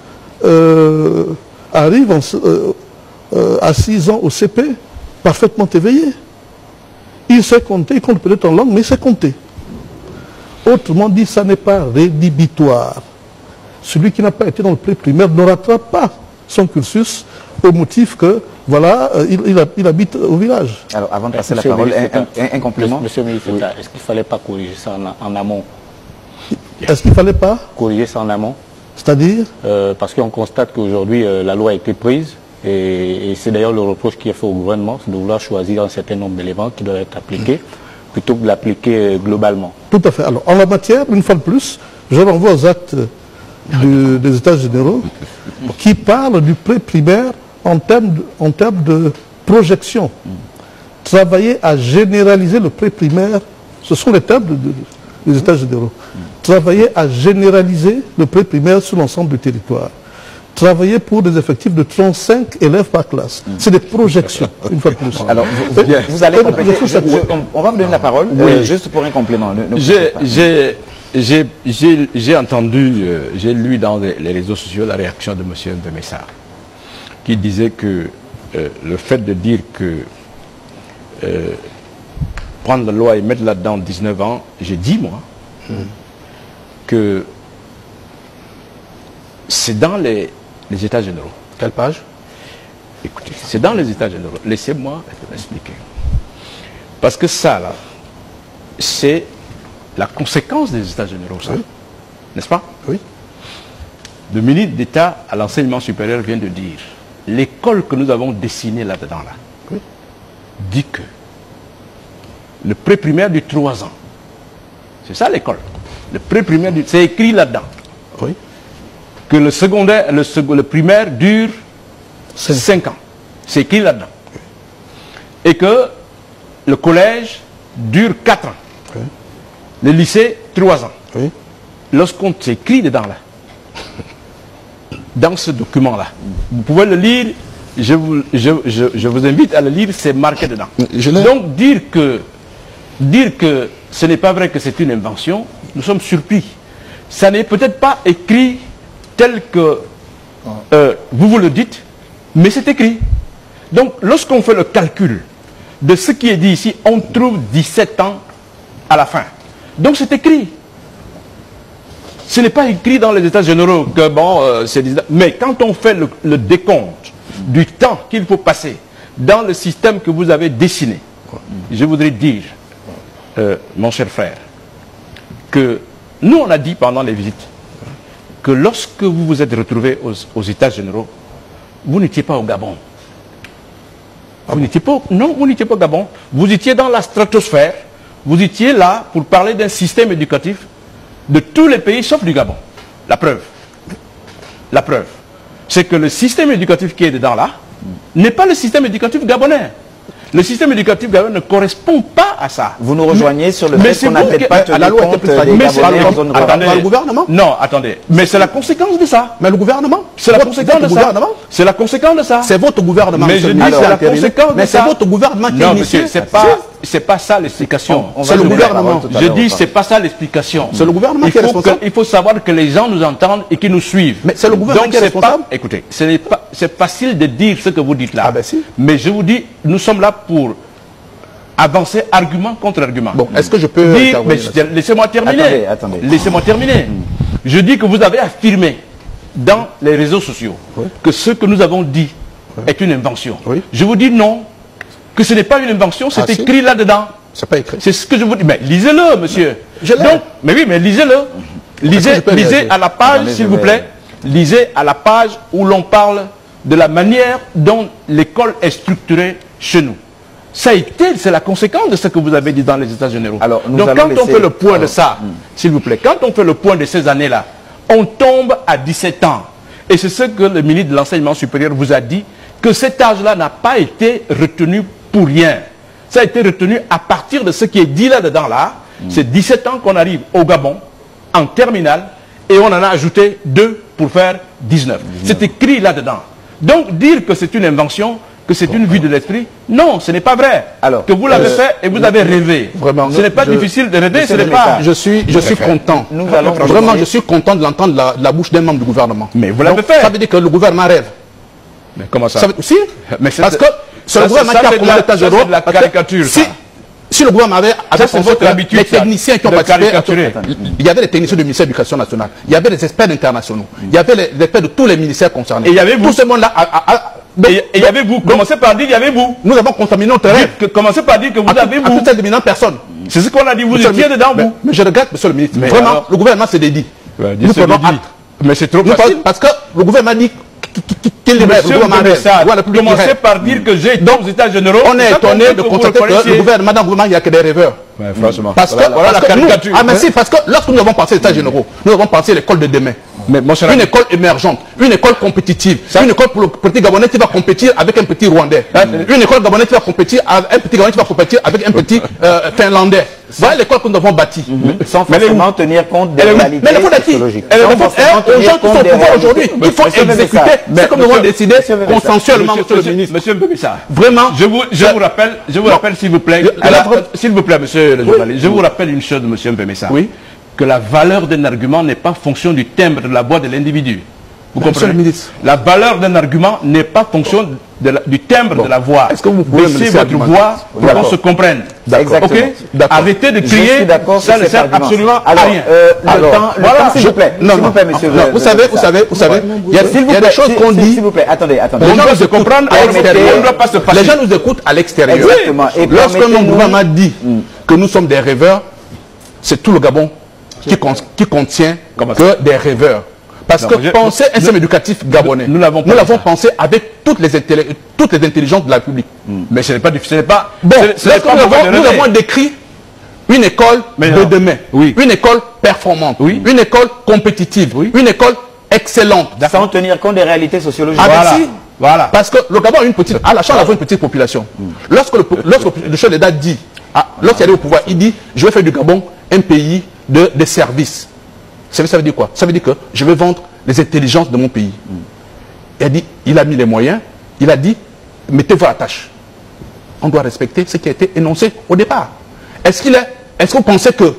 arrive à 6 ans au CP, parfaitement éveillé. Il sait compter, il compte peut-être en langue, mais il sait compter. Autrement dit, ça n'est pas rédhibitoire. Celui qui n'a pas été dans le pré-primaire ne rattrape pas son cursus au motif que, voilà, il habite au village. Alors, avant de passer la parole, un complément. Monsieur le ministre, est-ce qu'il ne fallait pas corriger ça en amont? Est-ce qu'il ne fallait pas corriger ça en amont? C'est-à-dire parce qu'on constate qu'aujourd'hui, la loi a été prise, et c'est d'ailleurs le reproche qui est fait au gouvernement, c'est de vouloir choisir un certain nombre d'éléments qui doivent être appliqués, plutôt que de l'appliquer globalement. Tout à fait. Alors, en la matière, une fois de plus, je renvoie aux actes des États généraux qui parlent du pré-primaire en termes de projection. Travailler à généraliser le pré-primaire, ce sont les termes des États généraux. Travailler à généraliser le pré-primaire sur l'ensemble du territoire. Travailler pour des effectifs de 35 élèves par classe. C'est des projections, une fois de plus. Alors, vous allez compléter. On va vous donner la parole, juste pour un complément. J'ai entendu, j'ai lu dans les réseaux sociaux la réaction de M. Mbemessar, qui disait que le fait de dire que prendre la loi et mettre là-dedans 19 ans, j'ai dit, moi, que c'est dans les États généraux. Quelle page? Écoutez, c'est dans les États généraux. Laissez-moi l'expliquer. Parce que ça, là, c'est la conséquence des États généraux, ça. Oui. N'est-ce pas? Oui. Le ministre d'État à l'enseignement supérieur vient de dire, l'école que nous avons dessinée là-dedans, là, oui, dit que le pré-primaire du 3 ans, c'est ça l'école. Le pré-primaire, c'est écrit là-dedans. Oui. Que le secondaire, le primaire dure 5 ans. C'est écrit là-dedans. Oui. Et que le collège dure 4 ans. Oui. Le lycée, 3 ans. Oui. Lorsqu'on s'écrit dedans là, dans ce document-là, vous pouvez le lire, je vous invite à le lire, c'est marqué dedans. Donc dire que ce n'est pas vrai que c'est une invention, nous sommes surpris. Ça n'est peut-être pas écrit tel que vous le dites, mais c'est écrit. Donc, lorsqu'on fait le calcul de ce qui est dit ici, on trouve 17 ans à la fin. Donc, c'est écrit. Ce n'est pas écrit dans les états généraux que, bon, c'est 19. Mais quand on fait le décompte du temps qu'il faut passer dans le système que vous avez dessiné, je voudrais dire, mon cher frère, que nous, on a dit pendant les visites que lorsque vous vous êtes retrouvés aux états généraux, vous n'étiez pas au Gabon. Vous n'étiez pas, non, vous n'étiez pas au Gabon. Vous étiez dans la stratosphère. Vous étiez là pour parler d'un système éducatif de tous les pays sauf du Gabon. La preuve, c'est que le système éducatif qui est dedans là n'est pas le système éducatif gabonais. Le système éducatif gabonais ne correspond pas à ça. Vous nous rejoignez sur le fait qu'on n'a peut-être pas tenu compte des Gabonais en zone rurale. Le gouvernement. Non, attendez. Mais c'est la conséquence de ça. Mais le gouvernement. C'est la conséquence de ça. C'est la conséquence de ça. C'est votre gouvernement. Mais je dis c'est la conséquence de ça. Mais c'est votre gouvernement qui non, initie. monsieur, c'est pas ça l'explication. C'est le gouvernement. Je dis c'est pas ça l'explication. C'est le gouvernement qui est responsable. Il faut savoir que les gens nous entendent et qu'ils nous suivent. Mais c'est le gouvernement qui est responsable. Écoutez, c'est facile de dire ce que vous dites là. Ah ben si. Mais je vous dis, nous sommes là pour avancer argument contre argument. Bon, est-ce que je peux dire, laissez-moi terminer. Attendez. Laissez-moi terminer. Je dis que vous avez affirmé dans les réseaux sociaux que ce que nous avons dit est une invention. Oui. Je vous dis non, que ce n'est pas une invention, c'est écrit là-dedans. C'est pas écrit. C'est ce que je vous dis. Mais lisez-le, monsieur. Donc, mais oui, mais lisez-le. Lisez à la page, s'il vous plaît. Lisez à la page où l'on parle de la manière dont l'école est structurée chez nous. Ça a été, c'est la conséquence de ce que vous avez dit dans les états généraux. Alors, donc quand on fait le point de ça, s'il vous plaît, quand on fait le point de ces années-là, on tombe à 17 ans. Et c'est ce que le ministre de l'Enseignement supérieur vous a dit, que cet âge-là n'a pas été retenu pour rien. Ça a été retenu à partir de ce qui est dit là-dedans, là. C'est 17 ans qu'on arrive au Gabon, en terminale, et on en a ajouté 2 pour faire 19. C'est écrit là-dedans. Donc, dire que c'est une invention, que c'est une vue de l'esprit, non, ce n'est pas vrai. Alors, que vous l'avez fait et vous avez rêvé. Vraiment, ce n'est pas difficile de rêver, ce n'est pas... Je suis content. Vraiment, je suis content de l'entendre de la bouche d'un membre du gouvernement. Mais vous l'avez fait. Ça veut dire que le gouvernement rêve. Mais comment ça, si, parce que c'est le gouvernement qui a commandé l'état général. C'est de la caricature, si le gouvernement avait les techniciens qui ont participé, il y avait les techniciens du ministère de l'Éducation nationale, il y avait les experts internationaux, il y avait les experts de tous les ministères concernés. Et il y avait vous. Tout ce monde-là. Et il y avait vous. Commencez par dire il y avait vous. Nous avons contaminé notre rêve. Commencez par dire que vous avez vous. À toutes ces dominantes personnes. C'est ce qu'on a dit. Vous étiez dedans, vous. Mais je regrette, monsieur le ministre. Vraiment, le gouvernement s'est dédié. Nous prenons acte. Mais c'est trop facile. Parce que le gouvernement dit qu'il rêve. Commencez par dire que j'ai été aux états généraux. On est étonné de constater que le gouvernement, il n'y a que des rêveurs. Franchement. Parce que, voilà la caricature. Ah mais si, parce que lorsque nous avons pensé aux états généraux, nous avons pensé à l'école de demain. Une école émergente, une école compétitive, une école pour le petit Gabonais qui va compétir avec un petit Rwandais, une école Gabonais qui va compétir avec un petit Gabonais qui va compétir avec un petit Finlandais. Voilà l'école que nous avons bâtie. Sans forcément tenir compte des réalités sociologiques. Aux gens qui sont au pouvoir aujourd'hui, il faut exécuter ce que nous avons décidé consensuellement, monsieur le ministre. Monsieur Mbemissa, vraiment, je vous rappelle s'il vous plaît, monsieur le journaliste, je vous rappelle une chose, monsieur Mbemissa. Oui. Que la valeur d'un argument n'est pas fonction du timbre de la voix de l'individu. Vous comprenez? La valeur d'un argument n'est pas fonction du timbre de la voix. Est-ce que vous pouvez baisser votre voix pour qu'on se comprenne? Exactement. Okay? Arrêtez de crier, ça ne sert absolument à rien. Le temps, s'il vous plaît. S'il vous plaît, monsieur. Vous savez, il y a des choses qu'on dit. S'il vous plaît, attendez. Les gens nous écoutent à l'extérieur. Les gens nous écoutent à l'extérieur. Exactement. Lorsque mon gouvernement dit que nous sommes des rêveurs, c'est tout le Gabon qui contient que des rêveurs. Parce que penser un système éducatif gabonais, nous l'avons pensé avec toutes les intelligences de la République. Mais ce n'est pas difficile. Bon, nous avons décrit une école de demain, une école performante, une école compétitive, une école excellente. Sans tenir compte des réalités sociologiques. Voilà. Parce que le Gabon a la chance d'avoir une petite population. Lorsque le chef d'État dit, lorsqu'il est au pouvoir, il dit, je vais faire du Gabon un pays de services. Ça veut dire quoi? Ça veut dire que je vais vendre les intelligences de mon pays. Il a mis les moyens, il a dit, mettez-vous à la tâche. On doit respecter ce qui a été énoncé au départ. Est-ce que vous pensez que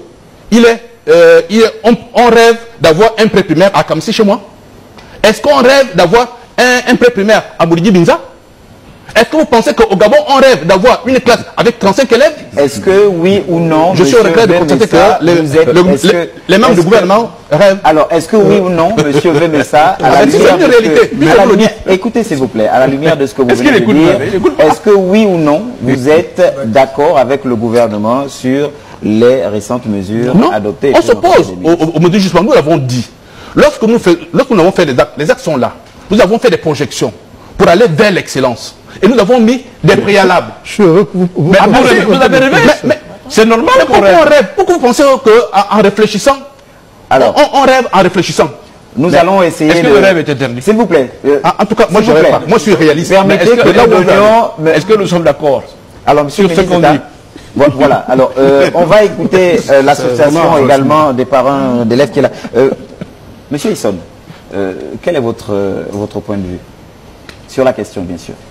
on rêve d'avoir un pré-primaire à Kamsi chez moi? Est-ce qu'on rêve d'avoir un pré-primaire à Bouridi Binza? Est-ce que vous pensez qu'au Gabon, on rêve d'avoir une classe avec 35 élèves? Est-ce que oui ou non, je suis au regret de constater que les membres du gouvernement rêvent. Alors, est-ce que oui ou non, monsieur Vemessa, à la lumière de écoutez s'il vous plaît, à la lumière de ce que vous venez de dire, est-ce que oui ou non, vous êtes d'accord avec le gouvernement sur les récentes mesures adoptées? On s'oppose aux mesures justement, nous l'avons dit. Lorsque nous avons fait les actes sont là. Nous avons fait des projections pour aller vers l'excellence. Et nous avons mis des préalables. Je suis heureux que vous avez rêvé. Mais c'est normal qu'on rêve. Pourquoi vous pensez qu'en réfléchissant, on rêve en réfléchissant? Nous allons essayer. Est-ce que le rêve est interdit? S'il vous plaît. En tout cas, moi je rêve pas. Moi je suis réaliste. Est-ce que nous sommes d'accord? Alors, monsieur le ministre, voilà. Alors, on va écouter l'association également des parents d'élèves qui est là. Monsieur Isson, quel est votre point de vue sur la question, bien sûr,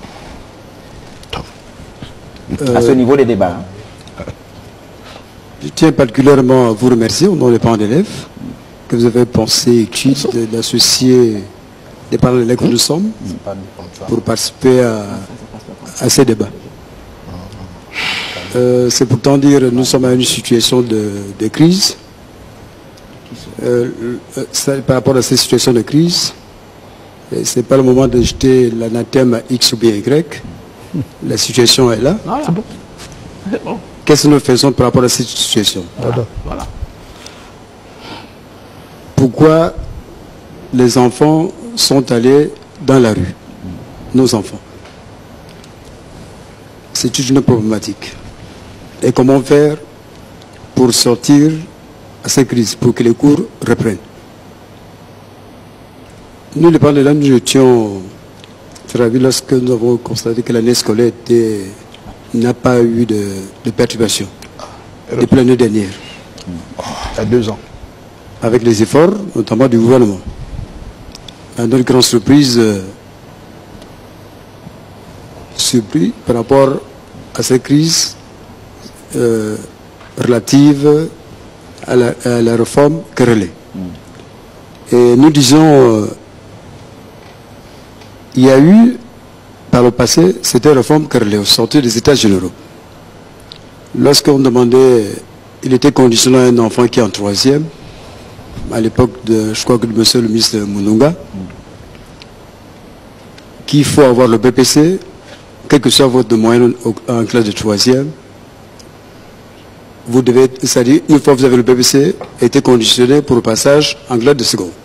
à ce niveau des débats? Je tiens particulièrement à vous remercier au nom des parents d'élèves que vous avez pensé utile d'associer les parents d'élèves que nous sommes pour participer à ces débats. C'est pourtant dire nous sommes à une situation de crise. Par rapport à ces situations de crise, ce n'est pas le moment de jeter l'anathème X ou bien Y. La situation est là. Qu'est-ce que nous faisons par rapport à cette situation? Voilà. Pourquoi les enfants sont allés dans la rue? Nos enfants. C'est une problématique. Et comment faire pour sortir à cette crise, pour que les cours reprennent? Nous, les parents d'élèves, nous étions ravis lorsque nous avons constaté que l'année scolaire n'a pas eu de perturbation depuis l'année dernière. Il y a 2 ans. Avec les efforts, notamment du gouvernement. À notre grande surprise, surpris par rapport à cette crise relative à la réforme querellée. Et nous disons, il y a eu, par le passé, c'était une réforme querellée au sortir des États généraux. Lorsqu'on demandait, il était conditionné à un enfant qui est en 3e, à l'époque de, je crois que de monsieur le ministre Mununga, qu'il faut avoir le BPC, quel que soit votre moyenne en classe de 3e, vous devez, c'est-à-dire, une fois que vous avez le BPC, été conditionné pour le passage en classe de seconde.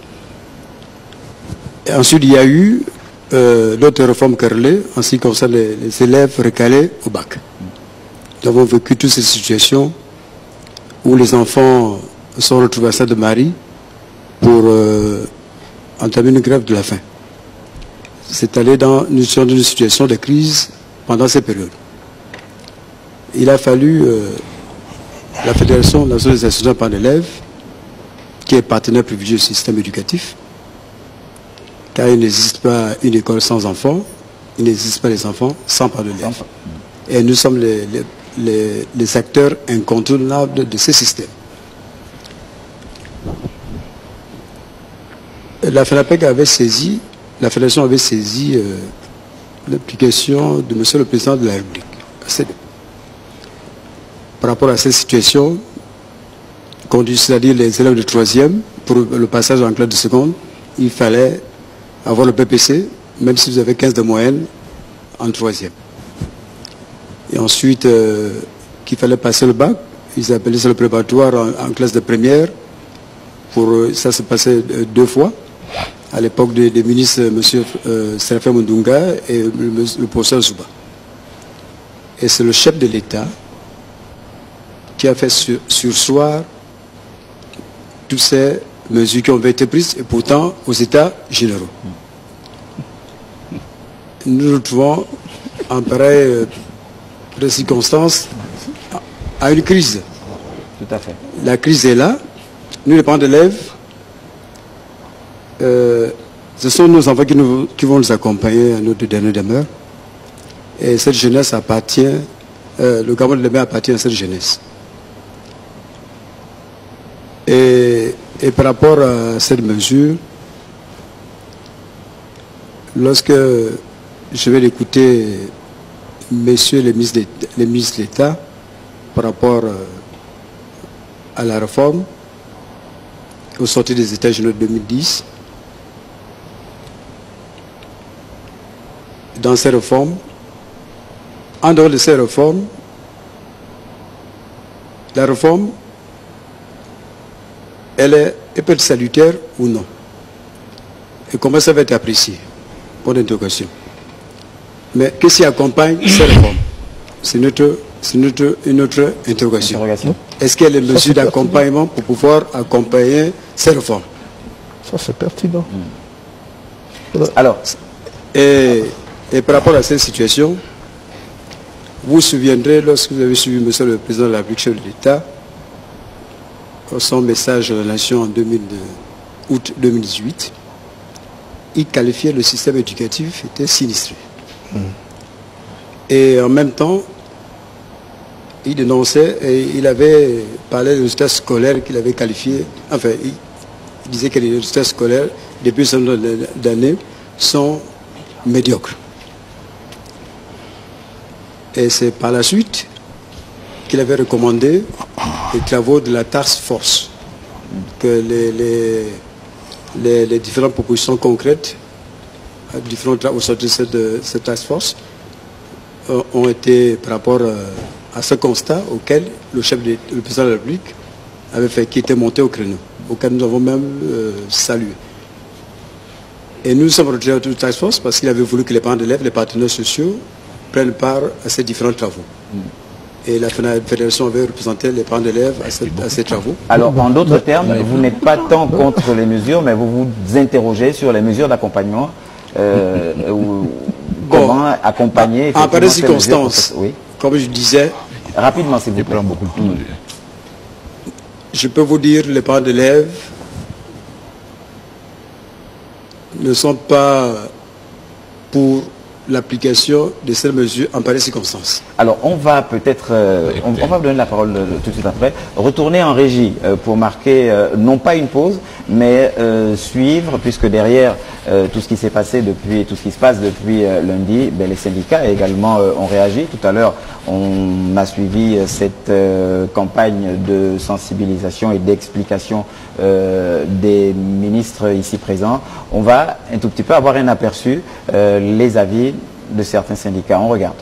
Et ensuite, il y a eu l'autre réforme querellée en ce qui concerne les élèves recalés au bac. Nous avons vécu toutes ces situations où les enfants sont retrouvés à Sainte-Marie pour entamer une grève de la faim. C'est allé dans une situation de crise pendant ces périodes. Il a fallu la Fédération nationale des associations par élèves, qui est partenaire privilégié du système éducatif, car il n'existe pas une école sans enfants, il n'existe pas les enfants sans parents d'élèves. Et nous sommes les acteurs incontournables de ce système. La FENAPEC avait saisi, la Fédération avait saisi l'application de Monsieur le Président de la République. Par rapport à cette situation, c'est-à-dire les élèves de 3e, pour le passage en classe de seconde, il fallait avoir le BPC, même si vous avez 15 de moyenne, en 3e. Et ensuite, qu'il fallait passer le bac, ils appelaient ça le préparatoire en classe de première. Ça s'est passé 2 fois, à l'époque des ministres M. Séraphin Mundunga et le professeur Zouba. Et c'est le chef de l'État qui a fait surseoir toutes ces mesures qui ont été prises, et pourtant aux États généraux. Nous nous retrouvons en pareille circonstance à une crise. Tout à fait. La crise est là. Nous, les parents d'élèves, ce sont nos enfants qui vont nous accompagner à notre dernière demeure. Et cette jeunesse appartient, le Gabon de l'Émer appartient à cette jeunesse. Et par rapport à cette mesure, lorsque je vais écouter messieurs les ministres de l'État par rapport à la réforme au sortir des États généraux de 2010. Dans ces réformes, en dehors de ces réformes, la réforme, elle peut être salutaire ou non. Et comment ça va être apprécié? Pour l'interrogation. Mais qu'est-ce qui accompagne ces réformes? C'est une autre interrogation. Est-ce qu'il y a les mesures d'accompagnement pour pouvoir accompagner ces réformes? Ça, c'est pertinent. Alors, et par rapport à cette situation, vous vous souviendrez, lorsque vous avez suivi M. le Président de la République, chef de l'État, son message à la Nation en août 2018, il qualifiait le système éducatif était sinistré. Et en même temps, il dénonçait et il avait parlé des résultats scolaires qu'il avait qualifiés. Enfin, il disait que les résultats scolaires, depuis un certain nombre d'années, sont médiocres. Et c'est par la suite qu'il avait recommandé les travaux de la task force, que les différentes propositions concrètes, différentes au sein de cette task force, ont été par rapport à ce constat auquel le président de la République avait fait, qui était monté au créneau, auquel nous avons même salué. Et nous sommes retirés de toute task force parce qu'il avait voulu que les parents d'élèves, les partenaires sociaux prennent part à ces différents travaux. Et la fédération avait représenté les parents d'élèves à ces travaux. Alors, en d'autres termes, vous n'êtes pas tant contre les mesures, mais vous vous interrogez sur les mesures d'accompagnement. Comment accompagner en pareille circonstance, oui. Comme je disais, rapidement, s'il vous plaît. Je peux vous dire, les parents d'élèves ne sont pas pour l'application de ces mesures en pareille circonstance. Alors, on va peut-être, on va vous donner la parole tout de suite après, retourner en régie pour marquer, non pas une pause, mais suivre, puisque derrière tout ce qui s'est passé depuis, tout ce qui se passe depuis lundi, les syndicats également ont réagi. Tout à l'heure, on a suivi cette campagne de sensibilisation et d'explication des ministres ici présents. On va un tout petit peu avoir un aperçu, les avis de certains syndicats. On regarde.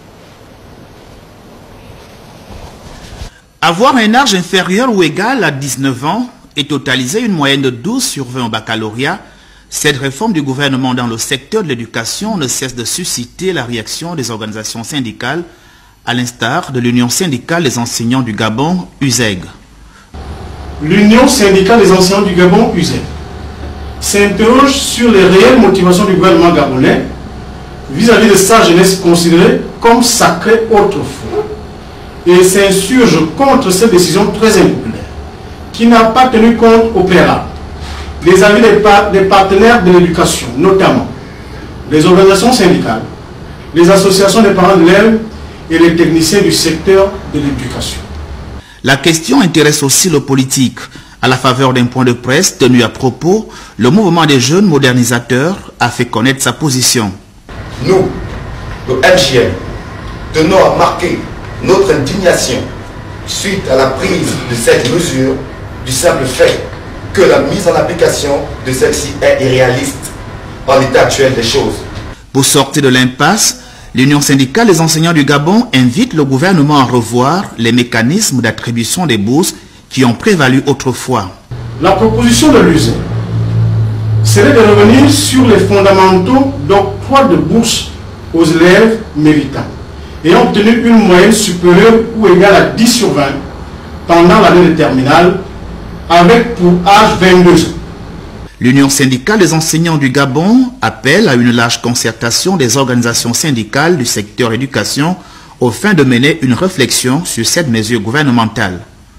Avoir un âge inférieur ou égal à 19 ans et totaliser une moyenne de 12 sur 20 au baccalauréat, cette réforme du gouvernement dans le secteur de l'éducation ne cesse de susciter la réaction des organisations syndicales, à l'instar de l'Union syndicale des enseignants du Gabon, USEG. L'Union syndicale des enseignants du Gabon, USEG, s'interroge sur les réelles motivations du gouvernement gabonais vis-à-vis de sa jeunesse considérée comme sacrée autrefois, et s'insurge contre cette décision très impopulaire, qui n'a pas tenu compte au préalable des avis des partenaires de l'éducation, notamment les organisations syndicales, les associations des parents d'élèves et les techniciens du secteur de l'éducation. La question intéresse aussi le politique. À la faveur d'un point de presse tenu à propos, le mouvement des jeunes modernisateurs a fait connaître sa position. Nous, le MJM, tenons à marquer notre indignation suite à la prise de cette mesure du simple fait que la mise en application de celle-ci est irréaliste en l'état actuel des choses. Pour sortir de l'impasse, l'Union syndicale des enseignants du Gabon invite le gouvernement à revoir les mécanismes d'attribution des bourses qui ont prévalu autrefois. La proposition de l'USEG serait de revenir sur les fondamentaux d'octroi de bourses aux élèves méritants et obtenu une moyenne supérieure ou égale à 10 sur 20 pendant l'année de terminale avec pour âge 22 ans. L'Union syndicale des enseignants du Gabon appelle à une large concertation des organisations syndicales du secteur éducation aux fins de mener une réflexion sur cette mesure gouvernementale.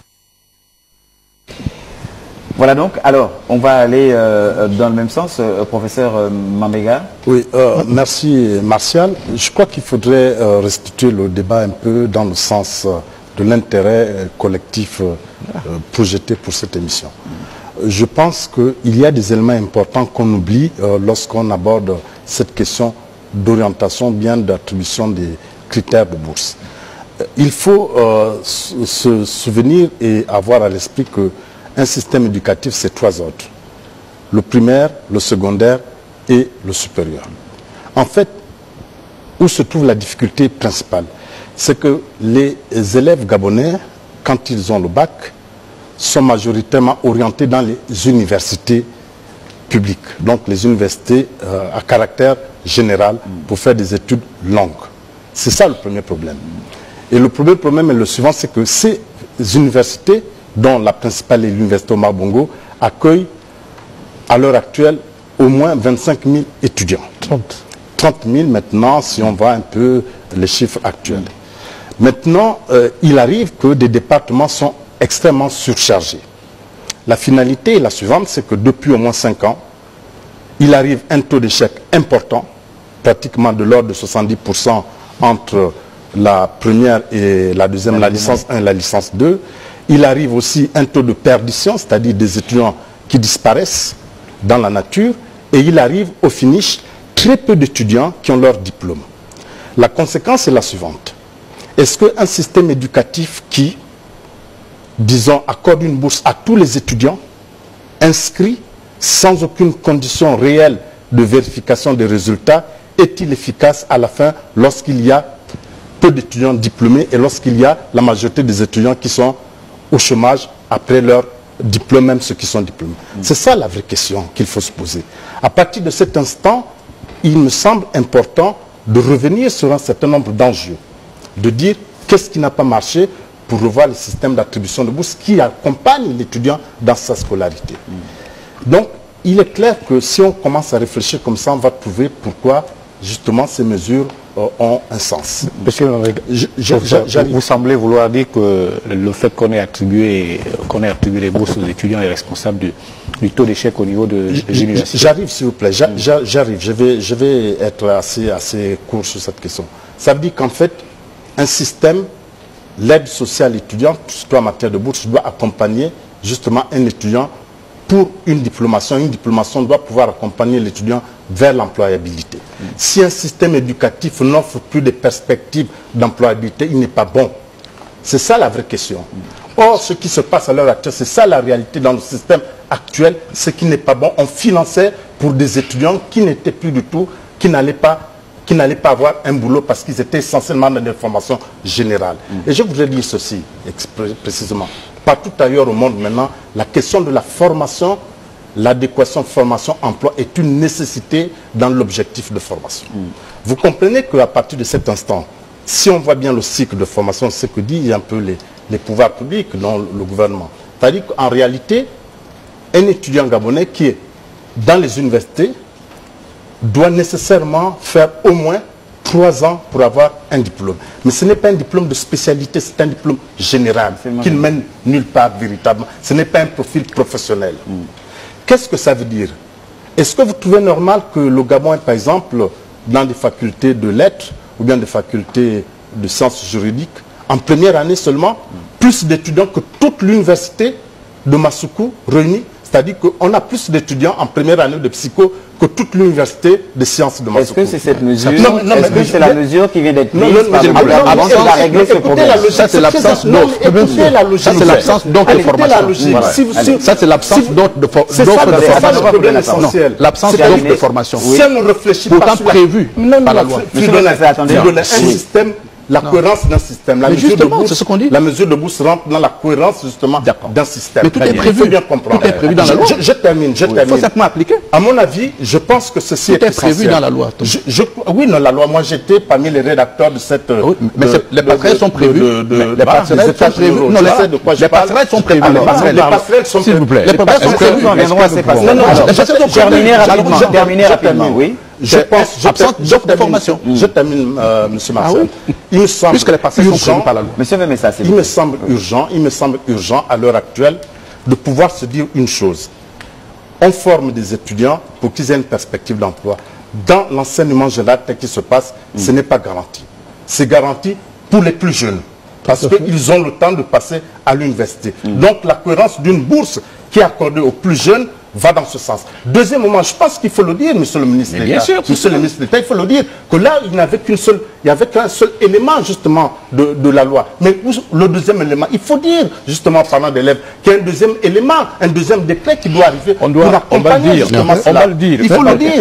Voilà donc, alors, on va aller dans le même sens, professeur Mambega. Oui, merci Martial. Je crois qu'il faudrait restituer le débat un peu dans le sens de l'intérêt collectif projeté pour cette émission. Je pense qu'il y a des éléments importants qu'on oublie lorsqu'on aborde cette question d'orientation, bien d'attribution des critères de bourse. Il faut se souvenir et avoir à l'esprit qu'un système éducatif, c'est 3 ordres. Le primaire, le secondaire et le supérieur. En fait, où se trouve la difficulté principale? C'est que les élèves gabonais, quand ils ont le bac, sont majoritairement orientés dans les universités publiques, donc les universités à caractère général pour faire des études longues. C'est ça le premier problème. Et le premier problème est le suivant, c'est que ces universités, dont la principale est l'université Omar Bongo, accueillent à l'heure actuelle au moins 25 000 étudiants. 30 000 maintenant, si on voit un peu les chiffres actuels. Maintenant, il arrive que des départements sont extrêmement surchargés. La finalité est la suivante, c'est que depuis au moins 5 ans, il arrive un taux d'échec important, pratiquement de l'ordre de 70% entre la première et la deuxième, la licence 1 et la licence 2. Il arrive aussi un taux de perdition, c'est-à-dire des étudiants qui disparaissent dans la nature, et il arrive au finish très peu d'étudiants qui ont leur diplôme. La conséquence est la suivante. Est-ce qu'un système éducatif qui, disons, accorde une bourse à tous les étudiants inscrits sans aucune condition réelle de vérification des résultats, est-il efficace à la fin lorsqu'il y a peu d'étudiants diplômés et lorsqu'il y a la majorité des étudiants qui sont au chômage après leur diplôme, même ceux qui sont diplômés? C'est ça la vraie question qu'il faut se poser. À partir de cet instant, il me semble important de revenir sur un certain nombre d'enjeux, de dire qu'est-ce qui n'a pas marché pour revoir le système d'attribution de bourse qui accompagne l'étudiant dans sa scolarité. Donc, il est clair que si on commence à réfléchir comme ça, on va trouver pourquoi justement ces mesures ont un sens. Monsieur, vous semblez vouloir dire que le fait qu'on ait attribué les bourses aux étudiants est responsable du taux d'échec au niveau des universités. J'arrive, s'il vous plaît, j'arrive. Je vais être assez court sur cette question. Ça veut dire qu'en fait, un système, l'aide sociale étudiante, surtout en matière de bourse, doit accompagner justement un étudiant pour une diplomation. Une diplomation doit pouvoir accompagner l'étudiant vers l'employabilité. Si un système éducatif n'offre plus de perspectives d'employabilité, il n'est pas bon. C'est ça la vraie question. Or, ce qui se passe à l'heure actuelle, c'est ça la réalité dans le système actuel, ce qui n'est pas bon. On finançait pour des étudiants qui n'étaient plus du tout, qui n'allaient pas avoir un boulot parce qu'ils étaient essentiellement dans des formations générales. Et je voudrais dire ceci, précisément. Partout ailleurs au monde maintenant, la question de la formation, l'adéquation formation-emploi est une nécessité dans l'objectif de formation. Vous comprenez qu'à partir de cet instant, si on voit bien le cycle de formation, c'est ce que dit un peu les pouvoirs publics, dans le gouvernement. C'est-à-dire qu'en réalité, un étudiant gabonais qui est dans les universités doit nécessairement faire au moins 3 ans pour avoir un diplôme. Mais ce n'est pas un diplôme de spécialité, c'est un diplôme général qui ne mène nulle part véritablement. Ce n'est pas un profil professionnel. Qu'est-ce que ça veut dire? Est-ce que vous trouvez normal que le Gabon, par exemple, dans des facultés de lettres ou bien des facultés de sciences juridiques, en première année seulement, plus d'étudiants que toute l'université de Massoukou réunie? C'est-à-dire qu'on a plus d'étudiants en première année de psycho que toute l'université de sciences de Massoukou. Est-ce que c'est cette mesure? Est-ce que c'est la mesure qui vient d'être prise par le gouvernement? Ça, c'est l'absence d'autres. Ça, c'est l'absence d'autres formations. Ça, c'est l'absence d'autres de formation. L'absence d'autres de formation. Si on ne réfléchit pas pourtant prévu par la loi. Un système, la cohérence d'un système. La mesure de bourse rentre dans la cohérence justement d'un système. Mais tout est prévu. Il faut bien comprendre. Tout est prévu dans la loi. Je termine. Il faut simplement appliquer. À mon avis, je pense que ceci est essentiel. Tout est prévu dans la loi. Oui, dans la loi. Moi, j'étais parmi les rédacteurs de cette... Mais les passerelles sont prévues. Les passerelles sont prévues. Non, les passerelles sont prévues. Les passerelles sont prévues. S'il vous plaît. Les passerelles sont prévues. Terminez rapidement, oui. Je pense, je termine, M. Marcel. Il me semble urgent, il me semble urgent à l'heure actuelle de pouvoir se dire une chose. On forme des étudiants pour qu'ils aient une perspective d'emploi. Dans l'enseignement général tel qu'il se passe, ce n'est pas garanti. C'est garanti pour les plus jeunes, parce qu'ils ont le temps de passer à l'université. Donc la cohérence d'une bourse qui est accordée aux plus jeunes va dans ce sens. Deuxièmement, je pense qu'il faut le dire, monsieur le ministre d'État. Bien sûr. Monsieur le ministre d'État, il faut le dire que là, il n'y avait qu'un seul élément justement de la loi. Mais le deuxième élément, il faut dire justement parlant d'élèves qu'il y a un deuxième élément, un deuxième décret qui doit arriver pour accompagner justement cela. On va le dire. Il faut le dire.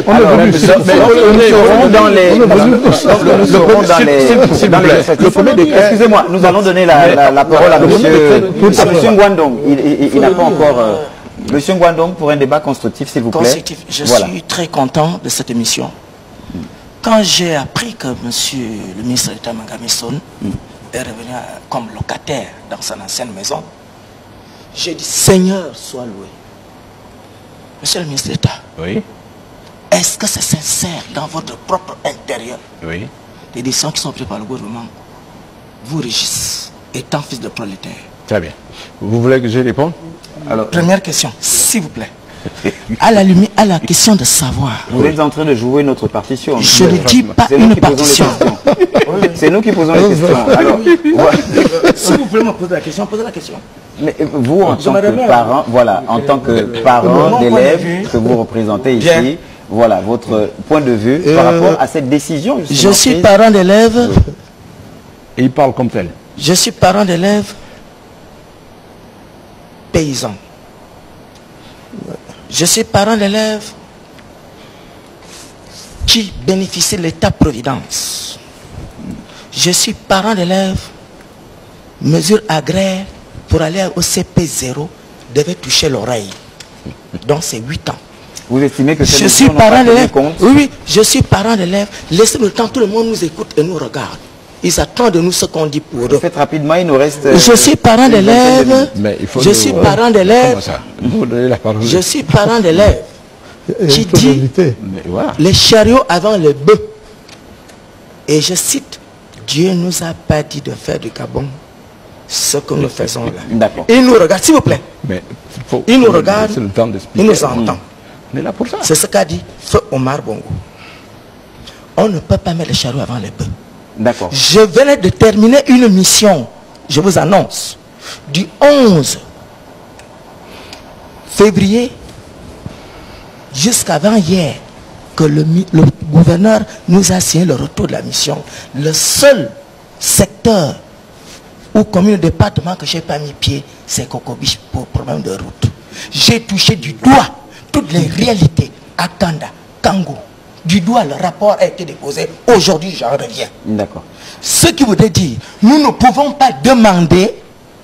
Excusez-moi, nous allons donner la parole à monsieur Ngwandong. Il n'a pas encore... Monsieur Ngwandong, pour un débat constructif, s'il vous plaît. Constructif. Je suis très content de cette émission. Quand j'ai appris que monsieur le ministre d'État Mangami Son est revenu comme locataire dans son ancienne maison, j'ai dit, Seigneur, sois loué. Monsieur le ministre d'État, Oui. est-ce que c'est sincère dans votre propre intérieur? Oui. Les décisions qui sont prises par le gouvernement vous régissent, étant fils de prolétaire. Très bien. Vous voulez que je réponde? Alors, première question, s'il vous plaît. À la limite, à la question de savoir. Vous êtes en train de jouer notre partition. Je ne dis pas une partition. C'est nous qui posons les questions. Alors, si vous voulez me poser la question, posez la question. mais vous, en tant que parent, voilà, en tant que parent d'élèves que vous représentez ici, voilà votre point de vue par rapport à cette décision. Je suis parent d'élèves. Et il parle comme tel. Je suis parent d'élèves paysans. Je suis parent d'élèves qui bénéficient de l'État-providence. Je suis parent d'élèves, mesures agraires pour aller au CP0 devait toucher l'oreille. Donc c'est 8 ans. Vous estimez que je suis parent d'élèves. Oui, je suis parent d'élèves. Laissez-nous le temps, tout le monde nous écoute et nous regarde. Ils attendent de nous ce qu'on dit pour eux. Faites rapidement, il nous reste... Je suis parent d'élèves. Je suis parent d'élèves. Je suis parent d'élèves qui dit les chariots avant les bœufs. Et je cite, Dieu nous a pas dit de faire du Gabon ce que nous faisons là. D'accord. Il nous regarde, s'il vous plaît. Il nous regarde, il nous entend. On est là pour ça. C'est ce qu'a dit Feu Omar Bongo. On ne peut pas mettre les chariots avant les bœufs. D'accord. Je venais de terminer une mission, je vous annonce, du 11 février jusqu'avant hier, que le gouverneur nous a signé le retour de la mission. Le seul secteur ou commune département que je n'ai pas mis pied, c'est Kokobiche pour problème de route. J'ai touché du doigt toutes les réalités à Kanda, Kango. Du doigt, le rapport a été déposé. Aujourd'hui, j'en reviens. D'accord. Ce qui voudrait dire, nous ne pouvons pas demander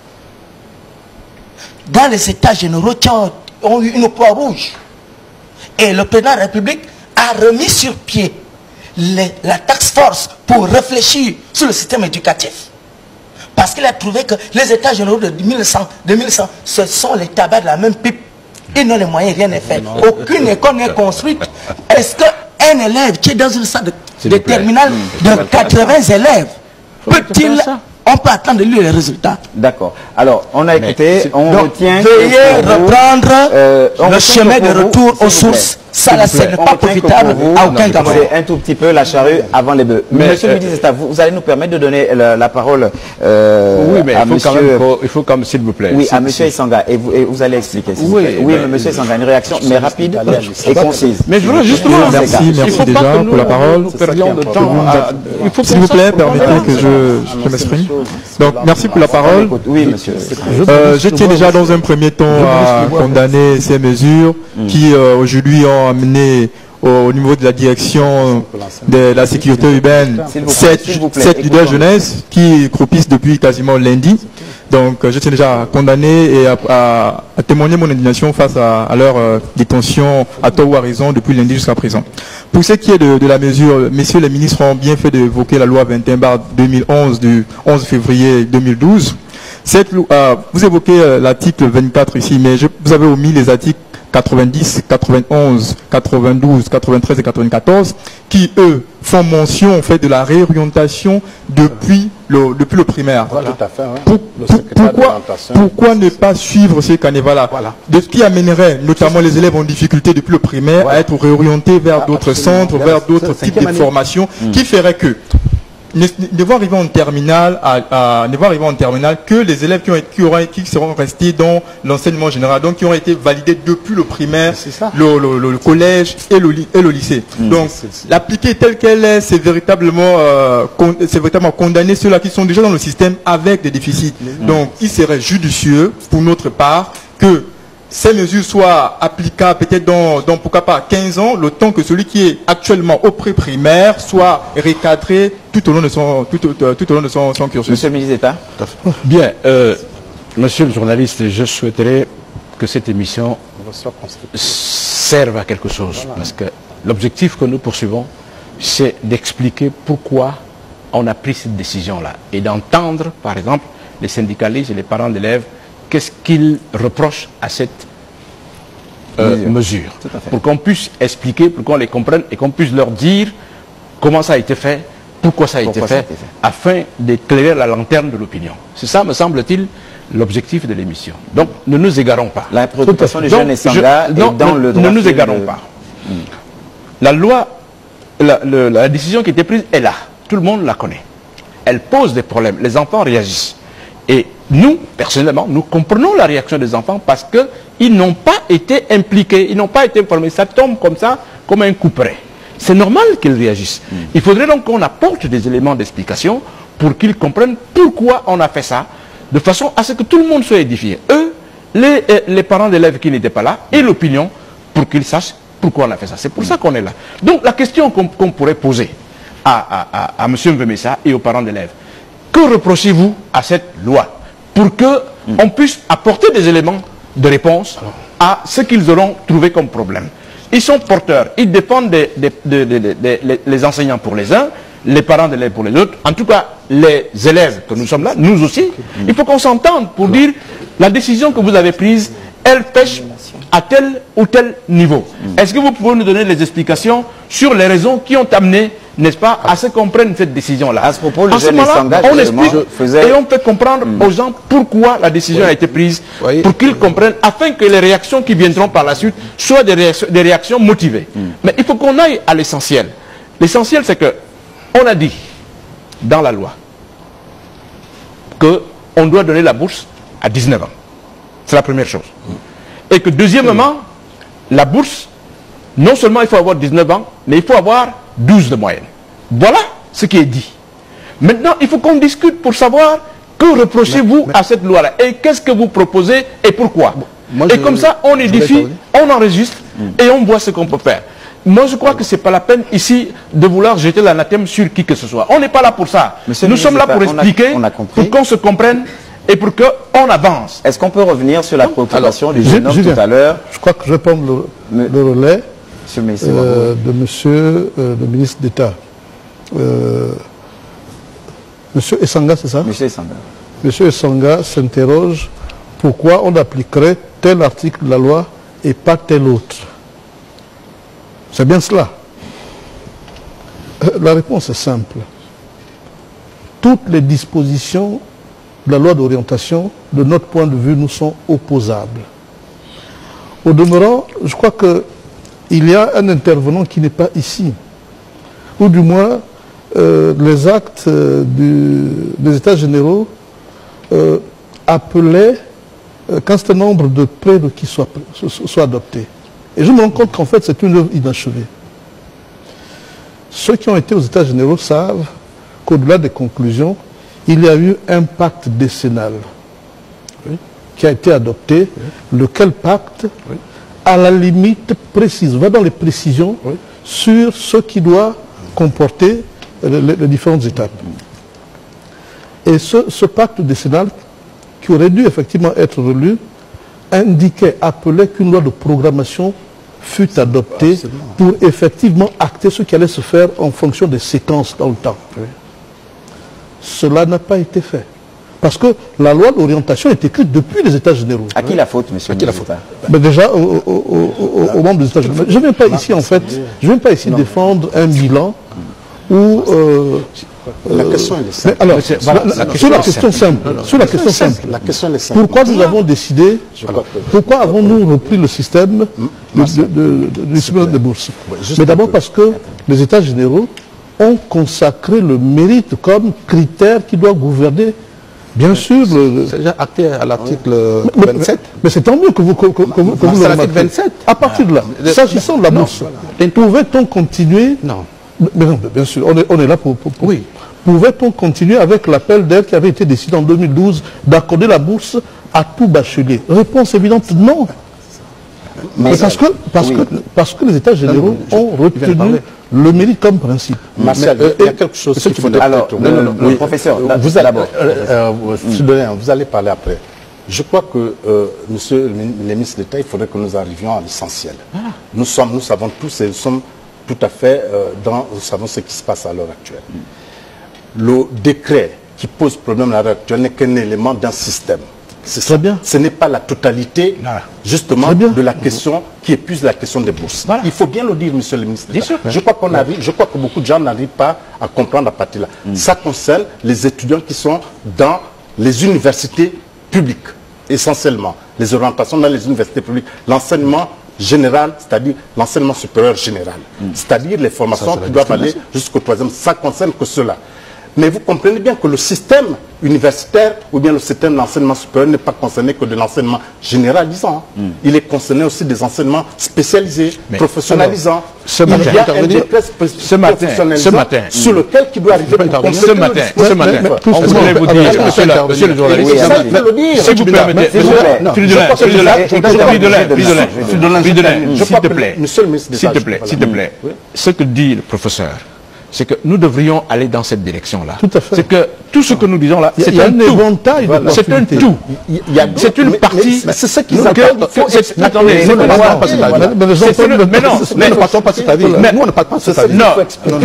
dans les états généraux qui ont eu une croix rouge. Et le président de la République a remis sur pied la task force pour réfléchir sur le système éducatif. Parce qu'il a trouvé que les états généraux de 2100, ce sont les tabacs de la même pipe. Ils n'ont les moyens, rien n'est fait. Aucune école n'est construite. Est-ce qu'un élève qui est dans une salle de terminale de 80 élèves, peut-il... On peut attendre de lui les résultats. D'accord. Alors, on a écouté, on retient... Veuillez reprendre le chemin de retour aux sources. Ça, là, ce n'est pas profitable à aucun Gabon. C'est un tout petit peu la charrue avant les bœufs. Monsieur le ministre, vous allez nous permettre de donner la parole oui, mais à monsieur... il faut quand même, s'il vous plaît. Oui, à monsieur Essanga. Et vous allez expliquer. Oui, mais monsieur Essanga, une réaction, mais rapide et concise. Mais je voulais justement... Merci déjà pour la parole. S'il vous plaît, permettez que je m'exprime. Donc, merci pour la parole. Oui, monsieur. Je tiens déjà dans un premier temps à condamner ces mesures qui aujourd'hui ont amené au niveau de la direction de la sécurité urbaine 7 leaders jeunesse qui croupissent depuis quasiment lundi. Donc je tiens déjà à condamner et à témoigner mon indignation face à leur détention à tort ou à raison depuis lundi jusqu'à présent. Pour ce qui est de la mesure, messieurs les ministres ont bien fait d'évoquer la loi 21/2011 du 11 février 2012. Vous évoquez l'article 24 ici, mais vous avez omis les articles 90, 91, 92, 93 et 94 qui, eux, font mention en fait, de la réorientation depuis le primaire. Voilà. Tout à fait, pourquoi ne pas suivre ces canevas-là de ce qui amènerait notamment les élèves en difficulté depuis le primaire à être réorientés vers d'autres centres, vers d'autres types de formations qui ferait que ne vont arriver en terminale que les élèves qui seront restés dans l'enseignement général, donc qui ont été validés depuis le primaire, le collège et le lycée. Donc l'appliquer telle qu'elle est, c'est véritablement condamner ceux-là qui sont déjà dans le système avec des déficits. Donc il serait judicieux pour notre part que ces mesures soient applicables peut-être dans pourquoi pas 15 ans, le temps que celui qui est actuellement au pré-primaire soit recadré tout au long de son cursus. Monsieur le ministre d'État. Bien, monsieur le journaliste, je souhaiterais que cette émission serve à quelque chose. Parce que l'objectif que nous poursuivons, c'est d'expliquer pourquoi on a pris cette décision-là. Et d'entendre, par exemple, les syndicalistes et les parents d'élèves, qu'est-ce qu'ils reprochent à cette mesure. Pour qu'on puisse expliquer, pour qu'on les comprenne et qu'on puisse leur dire comment ça a été fait, pourquoi ça a été fait, afin d'éclairer la lanterne de l'opinion. C'est ça, me semble-t-il, l'objectif de l'émission. Donc, ne nous égarons pas. La préoccupation des jeunes Essanga est dans le droit. Ne nous égarons pas. La loi, la décision qui était prise est là. Tout le monde la connaît. Elle pose des problèmes. Les enfants réagissent. Et nous, personnellement, nous comprenons la réaction des enfants parce qu'ils n'ont pas été impliqués, ils n'ont pas été informés. Ça tombe comme ça, comme un couperet. C'est normal qu'ils réagissent. Il faudrait donc qu'on apporte des éléments d'explication pour qu'ils comprennent pourquoi on a fait ça, de façon à ce que tout le monde soit édifié. Eux, les parents d'élèves qui n'étaient pas là, et l'opinion, pour qu'ils sachent pourquoi on a fait ça. C'est pour ça qu'on est là. Donc la question qu'on pourrait poser à M. Mvemessa et aux parents d'élèves, que reprochez-vous à cette loi pour qu'on puisse apporter des éléments de réponse à ce qu'ils auront trouvé comme problème? Ils sont porteurs, ils dépendent les enseignants pour les uns, les parents d'élèves pour les autres, en tout cas les élèves que nous sommes là, nous aussi. Il faut qu'on s'entende pour dire la décision que vous avez prise, elle pêche à tel ou tel niveau. Est-ce que vous pouvez nous donner les explications sur les raisons qui ont amené, n'est-ce pas, à ce qu'on prenne cette décision-là? À ce propos, le jeune Essanga, on explique et on fait comprendre aux gens pourquoi la décision a été prise, pour qu'ils comprennent, afin que les réactions qui viendront par la suite soient des réactions motivées. Mais il faut qu'on aille à l'essentiel. L'essentiel, c'est que on a dit dans la loi qu'on doit donner la bourse à 19 ans. C'est la première chose. Et que deuxièmement, la bourse, non seulement il faut avoir 19 ans, mais il faut avoir 12 de moyenne. Voilà ce qui est dit. Maintenant, il faut qu'on discute pour savoir que reprochez-vous à cette loi-là et qu'est-ce que vous proposez et pourquoi. Et comme ça, on édifie, on enregistre et on voit ce qu'on peut faire. Moi, je crois que ce n'est pas la peine ici de vouloir jeter l'anathème sur qui que ce soit. On n'est pas là pour ça. Nous sommes là pour expliquer, pour qu'on se comprenne et pour qu'on avance. Est-ce qu'on peut revenir sur la préoccupation du jeune homme tout à l'heure? Je crois que je vais prendre le relais de monsieur le ministre d'État. Monsieur Essanga, c'est ça? Monsieur Essanga. Monsieur Essanga s'interroge pourquoi on appliquerait tel article de la loi et pas tel autre. C'est bien cela. La réponse est simple. Toutes les dispositions de la loi d'orientation, de notre point de vue, nous sont opposables. Au demeurant, je crois qu'il y a un intervenant qui n'est pas ici. Ou du moins, les actes des États généraux appelaient qu'un certain nombre de prérequis soient adoptés. Et je me rends compte qu'en fait, c'est une œuvre inachevée. Ceux qui ont été aux États généraux savent qu'au-delà des conclusions, il y a eu un pacte décennal qui a été adopté, lequel pacte, à la limite précise, va dans les précisions sur ce qui doit comporter les différentes étapes. Et ce pacte décennal, qui aurait dû effectivement être relu, indiquait, appelait qu'une loi de programmation fut adoptée pour effectivement acter ce qui allait se faire en fonction des séquences dans le temps. Cela n'a pas été fait. Parce que la loi d'orientation est écrite depuis les États généraux. À qui la faute, monsieur? À qui la faute? Déjà, aux membres des États généraux. Je ne viens pas ici, en fait, je ne viens pas ici défendre un bilan où... la question est simple. Alors, sur la question simple, pourquoi nous avons décidé, pourquoi avons-nous repris le système de bourse? Mais d'abord parce que les États généraux ont consacré le mérite comme critère qui doit gouverner. Bien sûr, c'est déjà acté à l'article 27. Mais c'est tant mieux que vous le l'article 27. À partir de là, s'agissant de la bourse, pouvait-on continuer? Non. Mais non, bien sûr, on est là pour... Oui. Pouvait-on continuer avec l'appel d'air qui avait été décidé en 2012 d'accorder la bourse à tout bachelier? Réponse évidente, non. Mais parce que les États généraux ont retenu le mérite comme principe. Martial, il y a quelque chose qu'il faut... Alors, le professeur, d'abord. Vous allez parler après. Je crois que, monsieur le ministre d'État, il faudrait que nous arrivions à l'essentiel. Nous savons tous et nous sommes tout à fait nous savons ce qui se passe à l'heure actuelle. Le décret qui pose problème à l'heure actuelle n'est qu'un élément d'un système. Très bien. Ce n'est pas la totalité, justement, de la question qui épuise la question des bourses. Voilà. Il faut bien le dire, monsieur le ministre. Je crois que beaucoup de gens n'arrivent pas à comprendre la partie là. Ça concerne les étudiants qui sont dans les universités publiques, essentiellement. Les orientations dans les universités publiques. L'enseignement général, c'est-à-dire l'enseignement supérieur général. C'est-à-dire les formations qui doivent aller jusqu'au 3e. Ça concerne que cela. Mais vous comprenez bien que le système universitaire ou bien le système d'enseignement supérieur n'est pas concerné que de l'enseignement généralisant. Il est concerné aussi des enseignements spécialisés, professionnalisants. Ce matin, sur lequel qui doit arriver pour ce matin, on voudrait vous dire, monsieur le journaliste, si vous permettez, s'il te plaît, ce que dit le professeur, c'est que nous devrions aller dans cette direction-là. Tout à fait. C'est que tout ce que nous disons là, c'est un éventail de possibilités. C'est un tout. C'est une partie. C'est ce qui attendez, mais non, mais ne partons pas de cet avis. Nous, on ne parle pas de cet avis. Non,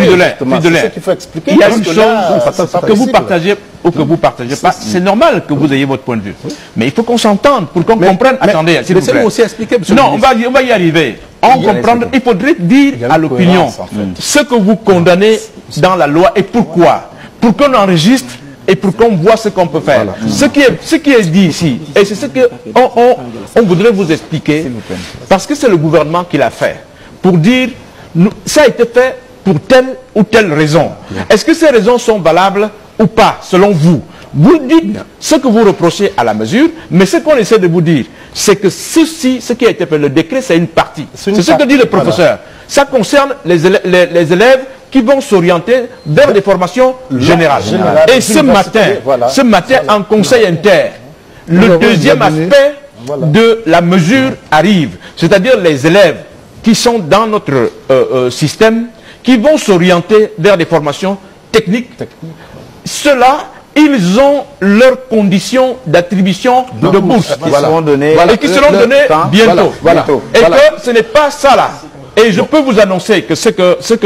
il y a une chose que vous partagez ou que vous ne partagez pas. C'est normal que vous ayez votre point de vue. Mais il faut qu'on s'entende pour qu'on comprenne. Attendez, s'il vous plaît. Laissez-moi aussi expliquer, monsieur. Non, on va y arriver. Il faudrait dire à l'opinion ce que vous condamnez dans la loi et pourquoi. Pour qu'on enregistre et pour qu'on voit ce qu'on peut faire. Voilà. Ce qui est dit ici, et c'est ce qu'on voudrait vous expliquer, parce que c'est le gouvernement qui l'a fait, pour dire, ça a été fait pour telle ou telle raison. Est-ce que ces raisons sont valables ou pas, selon vous? Vous dites ce que vous reprochez à la mesure, mais ce qu'on essaie de vous dire, c'est que ceci, ce qui a été fait, le décret, c'est une partie. C'est ce que dit le professeur. Voilà. Ça concerne les élèves qui vont s'orienter vers des formations générales. Et ce matin, en conseil inter, le deuxième aspect de la mesure arrive. C'est-à-dire les élèves qui sont dans notre système, qui vont s'orienter vers des formations techniques. Ceux-là, ils ont leurs conditions d'attribution de bourse qui seront données bientôt. Et que ce n'est pas ça là. Et je peux vous annoncer que ce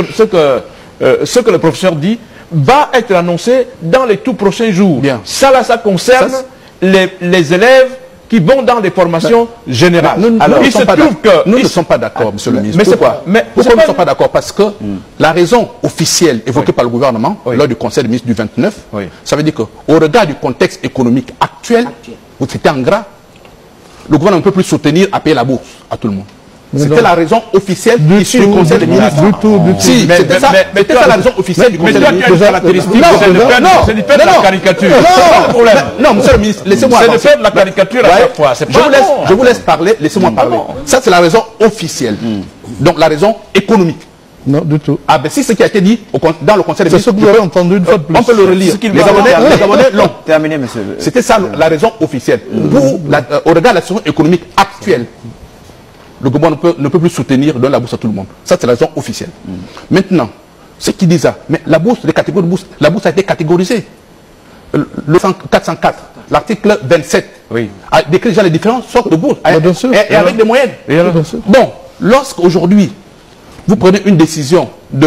que le professeur dit va être annoncé dans les tout prochains jours. Ça là, ça concerne les élèves qui vont dans des formations générales. Nous ne sommes pas d'accord, monsieur le ministre. Mais pourquoi? Pourquoi nous ne sommes pas d'accord? Parce que la raison officielle évoquée par le gouvernement lors du Conseil des ministres du 29, ça veut dire qu'au regard du contexte économique actuel, vous c'était en gras, le gouvernement ne peut plus soutenir à payer la bourse à tout le monde. C'était la raison officielle issue du Conseil des ministres. Si, c'était ça la raison officielle du Conseil des ministres. Mais toi, tu as une caractéristique, c'est de faire de la caricature. Non, monsieur le ministre, laissez-moi c'est de faire de la caricature à chaque fois. Je vous laisse parler, laissez-moi parler. Ça, c'est la raison officielle. Donc, la raison économique. Non, du tout. Ah ben si ce qui a été dit dans le Conseil des ministres. C'est ce que vous avez entendu une fois de plus. On peut le relire. Les abonnés l'ont. Terminé, monsieur. C'était ça la raison officielle. Au regard de la situation économique actuelle, le gouvernement ne peut plus soutenir donner la bourse à tout le monde. Ça, c'est la raison officielle. Maintenant, ceux qui disent ça, mais la bourse, les catégories de bourse, la bourse a été catégorisée. Le 404, l'article 27, a décrit déjà les différentes sortes de bourses. Et avec des moyennes. Bon, lorsqu'aujourd'hui, vous prenez une décision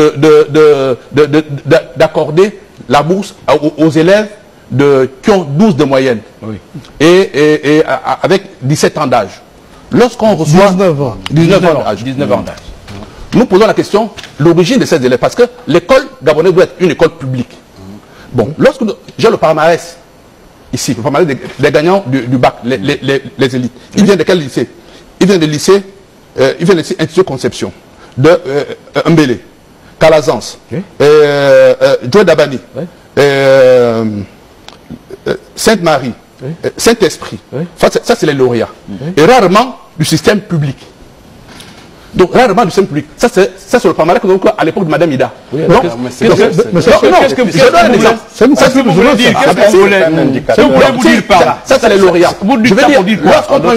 d'accorder la bourse aux élèves qui ont 12 de moyenne et avec 17 ans d'âge. Lorsqu'on reçoit 19 ans d'âge, nous posons la question, l'origine de ces élèves, parce que l'école gabonaise doit être une école publique. Bon, lorsque j'ai le palmarès, ici, le palmarès des gagnants du bac, les élites, ils viennent de quel lycée? Ils viennent de lycée Institut Conception, de Mbélé. Calazans, Joe Dabani, Sainte-Marie, Saint-Esprit. Ça, c'est les lauréats. Et rarement du système public. Donc, rarement du système public. Ça, c'est le palmarès que nous avons à l'époque de Mme Ida. Oui, qu'est-ce que vous voulez dire? Qu'est-ce que vous voulez vous dire par là? Ça, c'est les lauréats. Je veux dire, lorsqu'on prend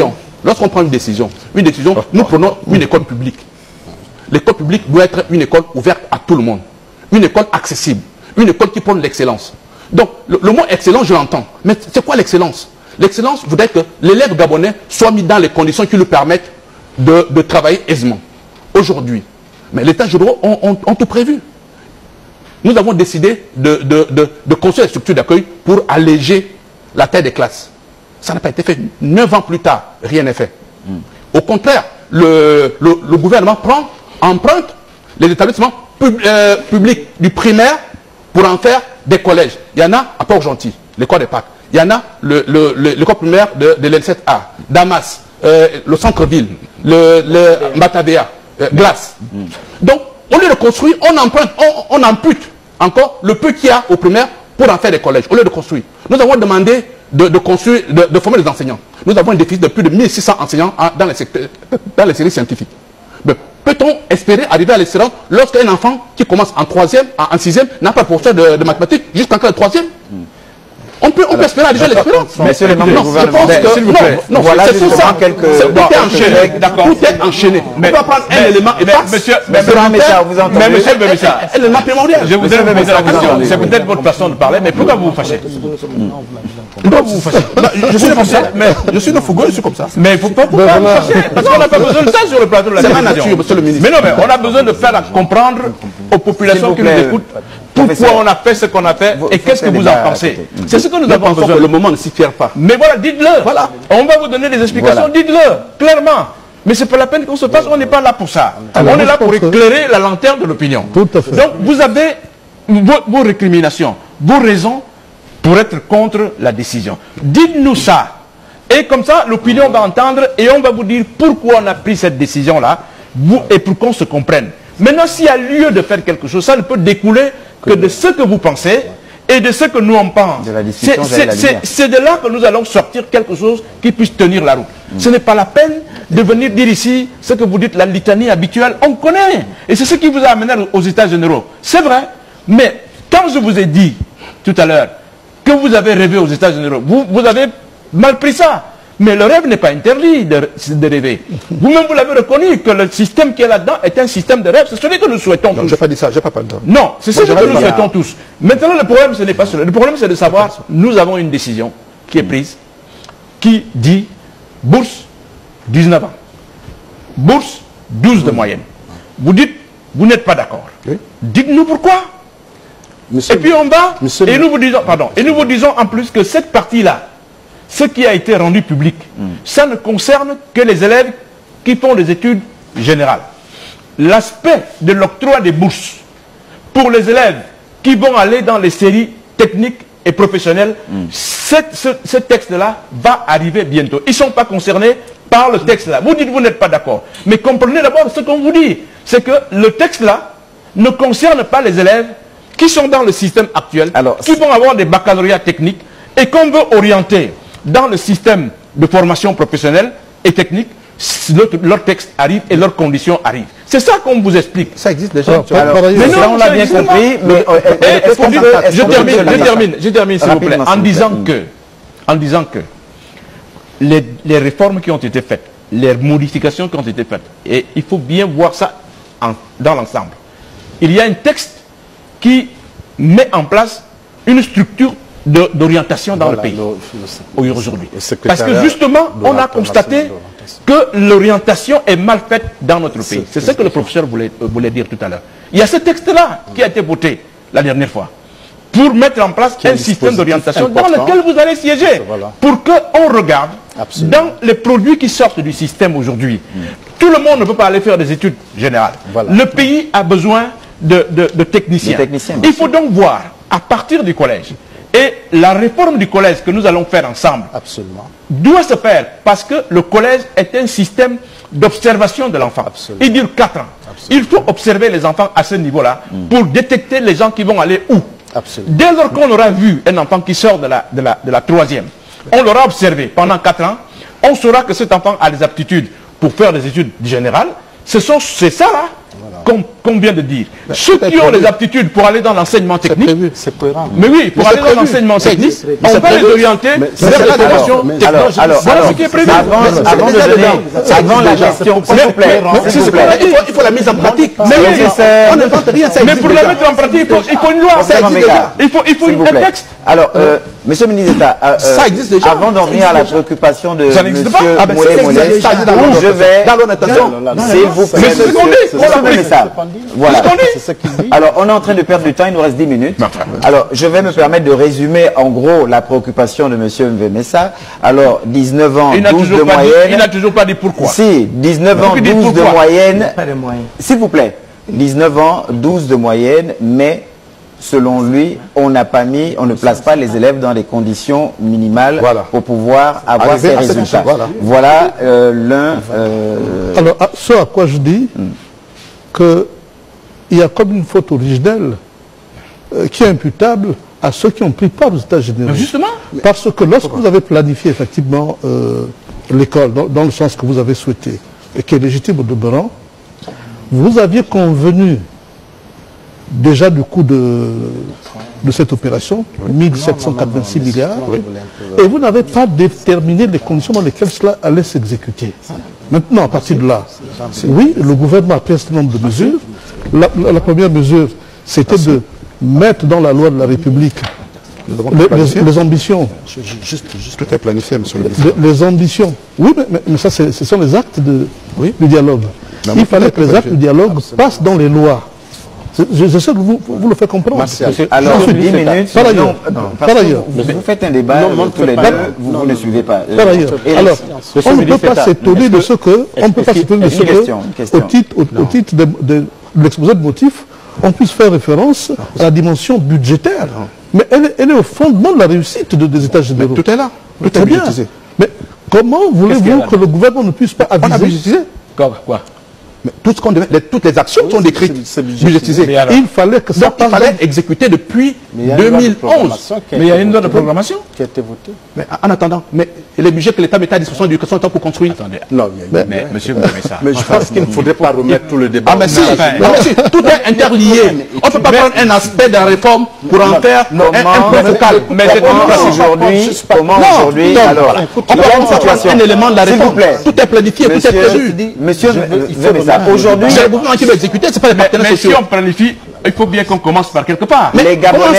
une décision, nous prenons une école publique. L'école publique doit être une école ouverte à tout le monde. Une école accessible. Une école qui prône l'excellence. Donc, le mot excellence, je l'entends. Mais c'est quoi l'excellence? L'excellence voudrait que l'élève gabonais soit mis dans les conditions qui lui permettent de travailler aisément. Aujourd'hui. Mais l'État généraux ont tout prévu. Nous avons décidé de construire des structures d'accueil pour alléger la taille des classes. Ça n'a pas été fait. 9 ans plus tard, rien n'est fait. Au contraire, le gouvernement emprunte les établissements publics du primaire pour en faire des collèges. Il y en a à Port-Gentil, l'école des Pâques. Il y en a l'école primaire de l'L7A, Damas, le centre-ville, le Matavea, Glace. Donc, au lieu de construire, on emprunte, on ampute encore le peu qu'il y a au primaire pour en faire des collèges, au lieu de construire. Nous avons demandé de construire, de former des enseignants. Nous avons un déficit de plus de 1600 enseignants dans les séries scientifiques. Peut-on espérer arriver à l'excellence lorsqu'un enfant qui commence en 3e, en 6e, n'a pas professeur de mathématiques jusqu'en classe de 3e? On peut espérer arriver à l'expérience. Monsieur le membre du gouvernement, s'il vous plaît. Non, voilà c'est ça. quelques... Tout est enchaîné. D'accord. Tout est enchaîné. On peut prendre un élément et monsieur vous entendez? Mais monsieur un élément primordial. Je vous ai posé la question. C'est peut-être votre façon de parler, mais pourquoi vous vous fâchez? Pourquoi vous vous fâchez? Je suis comme ça. Mais je suis fougueux, je suis comme ça. Mais il ne faut pas vous fâcher. Parce qu'on n'a pas besoin de ça sur le plateau de la télévision. C'est ma nature, monsieur le ministre. Mais non, mais on a besoin de faire comprendre aux populations qui nous écoutent pourquoi on a fait ce qu'on a fait et qu'est-ce que vous en pensez. C'est ce que nous avons besoin. Le moment ne s'y perd pas. Mais voilà, dites-le. Voilà. On va vous donner des explications, dites-le, clairement. Mais c'est pas la peine qu'on se passe, on n'est pas là pour ça. On est là pour éclairer la lanterne de l'opinion. Tout à fait. Donc vous avez vos récriminations, vos raisons pour être contre la décision. Dites-nous ça. Et comme ça, l'opinion va entendre et on va vous dire pourquoi on a pris cette décision-là et pour qu'on se comprenne. Maintenant, s'il y a lieu de faire quelque chose, ça ne peut découler que de ce que vous pensez et de ce que nous on pense. C'est de là que nous allons sortir quelque chose qui puisse tenir la route. Ce n'est pas la peine de venir dire ici ce que vous dites, la litanie habituelle. On connaît. Et c'est ce qui vous a amené aux États généraux. C'est vrai. Mais quand je vous ai dit tout à l'heure que vous avez rêvé aux États généraux, vous avez mal pris ça. Mais le rêve n'est pas interdit de rêver. Vous-même, vous l'avez reconnu que le système qui est là-dedans est un système de rêve. C'est celui que nous souhaitons tous. Je n'ai pas dit ça, je n'ai pas parlé de ça. Non, c'est ce que nous souhaitons tous. Maintenant, le problème, ce n'est pas cela. Le problème, c'est de savoir, nous avons une décision qui est prise, qui dit bourse 19 ans. Bourse 12 de moyenne. Vous dites, vous n'êtes pas d'accord. Oui. Dites-nous pourquoi. Et puis on va, et nous vous disons en plus que cette partie-là, ce qui a été rendu public, ça ne concerne que les élèves qui font des études générales. L'aspect de l'octroi des bourses pour les élèves qui vont aller dans les séries techniques et professionnelles, ce texte-là va arriver bientôt. Ils ne sont pas concernés par le texte-là. Vous dites que vous n'êtes pas d'accord. Mais comprenez d'abord ce qu'on vous dit. C'est que le texte-là ne concerne pas les élèves qui sont dans le système actuel, qui vont avoir des baccalauréats techniques et qu'on veut orienter dans le système de formation professionnelle et technique. Leur texte arrive et leurs conditions arrivent. C'est ça qu'on vous explique. Ça existe déjà. Mais non, on l'a bien compris. Je termine s'il vous plaît, en disant que les réformes qui ont été faites, les modifications qui ont été faites, et il faut bien voir ça dans l'ensemble. Il y a un texte qui met en place une structure d'orientation dans le pays aujourd'hui. Parce que justement, on a constaté que l'orientation est mal faite dans notre pays. C'est ce que le professeur voulait dire tout à l'heure. Il y a ce texte-là qui a été voté la dernière fois pour mettre en place un système d'orientation dans lequel vous allez siéger pour qu'on regarde dans les produits qui sortent du système aujourd'hui. Tout le monde ne peut pas aller faire des études générales. Le pays a besoin de techniciens. Il faut donc voir, à partir du collège, Et la réforme du collège que nous allons faire ensemble doit se faire parce que le collège est un système d'observation de l'enfant. Il dure 4 ans. Il faut observer les enfants à ce niveau-là pour détecter les gens qui vont aller où. Dès lors qu'on aura vu un enfant qui sort de la troisième, on l'aura observé pendant 4 ans, on saura que cet enfant a des aptitudes pour faire des études générales. C'est ça là qu'on vient de dire. Ceux qui ont les aptitudes pour aller dans l'enseignement technique, c'est cohérent. Mais oui, pour aller dans l'enseignement technique, on va les orienter vers la formation technologique. Voilà ce qui est prévu. Avant la gestion, s'il vous plaît, il faut la mise en pratique. Mais on n'invente rien. Mais pour la mettre en pratique, il faut une loi. Il faut un texte. Alors, Monsieur le ministre d'État, avant d'en venir à la préoccupation de Monsieur Mollet, je vais, s'il vous plaît, voilà. Alors, on est en train de perdre du temps, il nous reste 10 minutes. Alors, je vais me permettre de résumer en gros la préoccupation de Monsieur Mvemessa. Alors, 19 ans, 12 de moyenne. Il n'a toujours pas dit pourquoi. Si, 19 ans, 12 de moyenne. S'il vous plaît, 19 ans, 12 de moyenne, mais selon lui, on ne place pas les élèves dans des conditions minimales pour pouvoir avoir ces résultats. Voilà l'un... Alors, ce à quoi je dis qu'il y a comme une faute originelle qui est imputable à ceux qui ont pris part aux états généraux. Justement. Parce que lorsque vous avez planifié effectivement l'école dans le sens que vous avez souhaité, et qui est légitime au demeurant, vous aviez convenu déjà du coût de cette opération, 1786 milliards, et vous n'avez pas déterminé les conditions dans lesquelles cela allait s'exécuter. Maintenant, à partir de là, oui, le gouvernement a pris un certain nombre de mesures. La première mesure, c'était de mettre dans la loi de la République les ambitions. Tout est planifié, monsieur le ministre. Les ambitions. Oui, mais ça, ce sont les actes du dialogue. Il fallait que les actes du dialogue passent dans les lois. Je sais que vous le faites comprendre. Alors, 10 minutes. Par ailleurs. Vous faites un débat, tous les deux, vous ne suivez pas. Par ailleurs. Alors, on ne peut pas s'étonner de ce que, au titre de l'exposé de motifs, on puisse faire référence à la dimension budgétaire. Mais elle est au fondement de la réussite des États généraux. Tout est là. Tout est bien. Mais comment voulez-vous que le gouvernement ne puisse pas aviser? Quoi? Mais tout ce qu'on devait, toutes les actions sont décrites, budgétisées. Il fallait que ça il fallait exécuter depuis 2011. Mais il y a une loi de programmation qui a été votée. Mais en attendant, mais les budgets que l'État met à disposition de l'éducation pour construire. Attendez. Non, mais monsieur Mvemessa. Mais je pense qu'il ne faudrait pas remettre tout le débat. Ah, mais si, tout est interlié. On ne peut pas prendre un aspect de la réforme pour en faire un point focal. Mais comment aujourd'hui, alors, on peut prendre un élément de la réforme. Tout est planifié, tout est prévu. Monsieur Mvemessa, aujourd'hui, c'est le gouvernement qui va exécuter, c'est pas les partenaires sociaux. Mais si on planifie, il faut bien qu'on commence par quelque part. Mais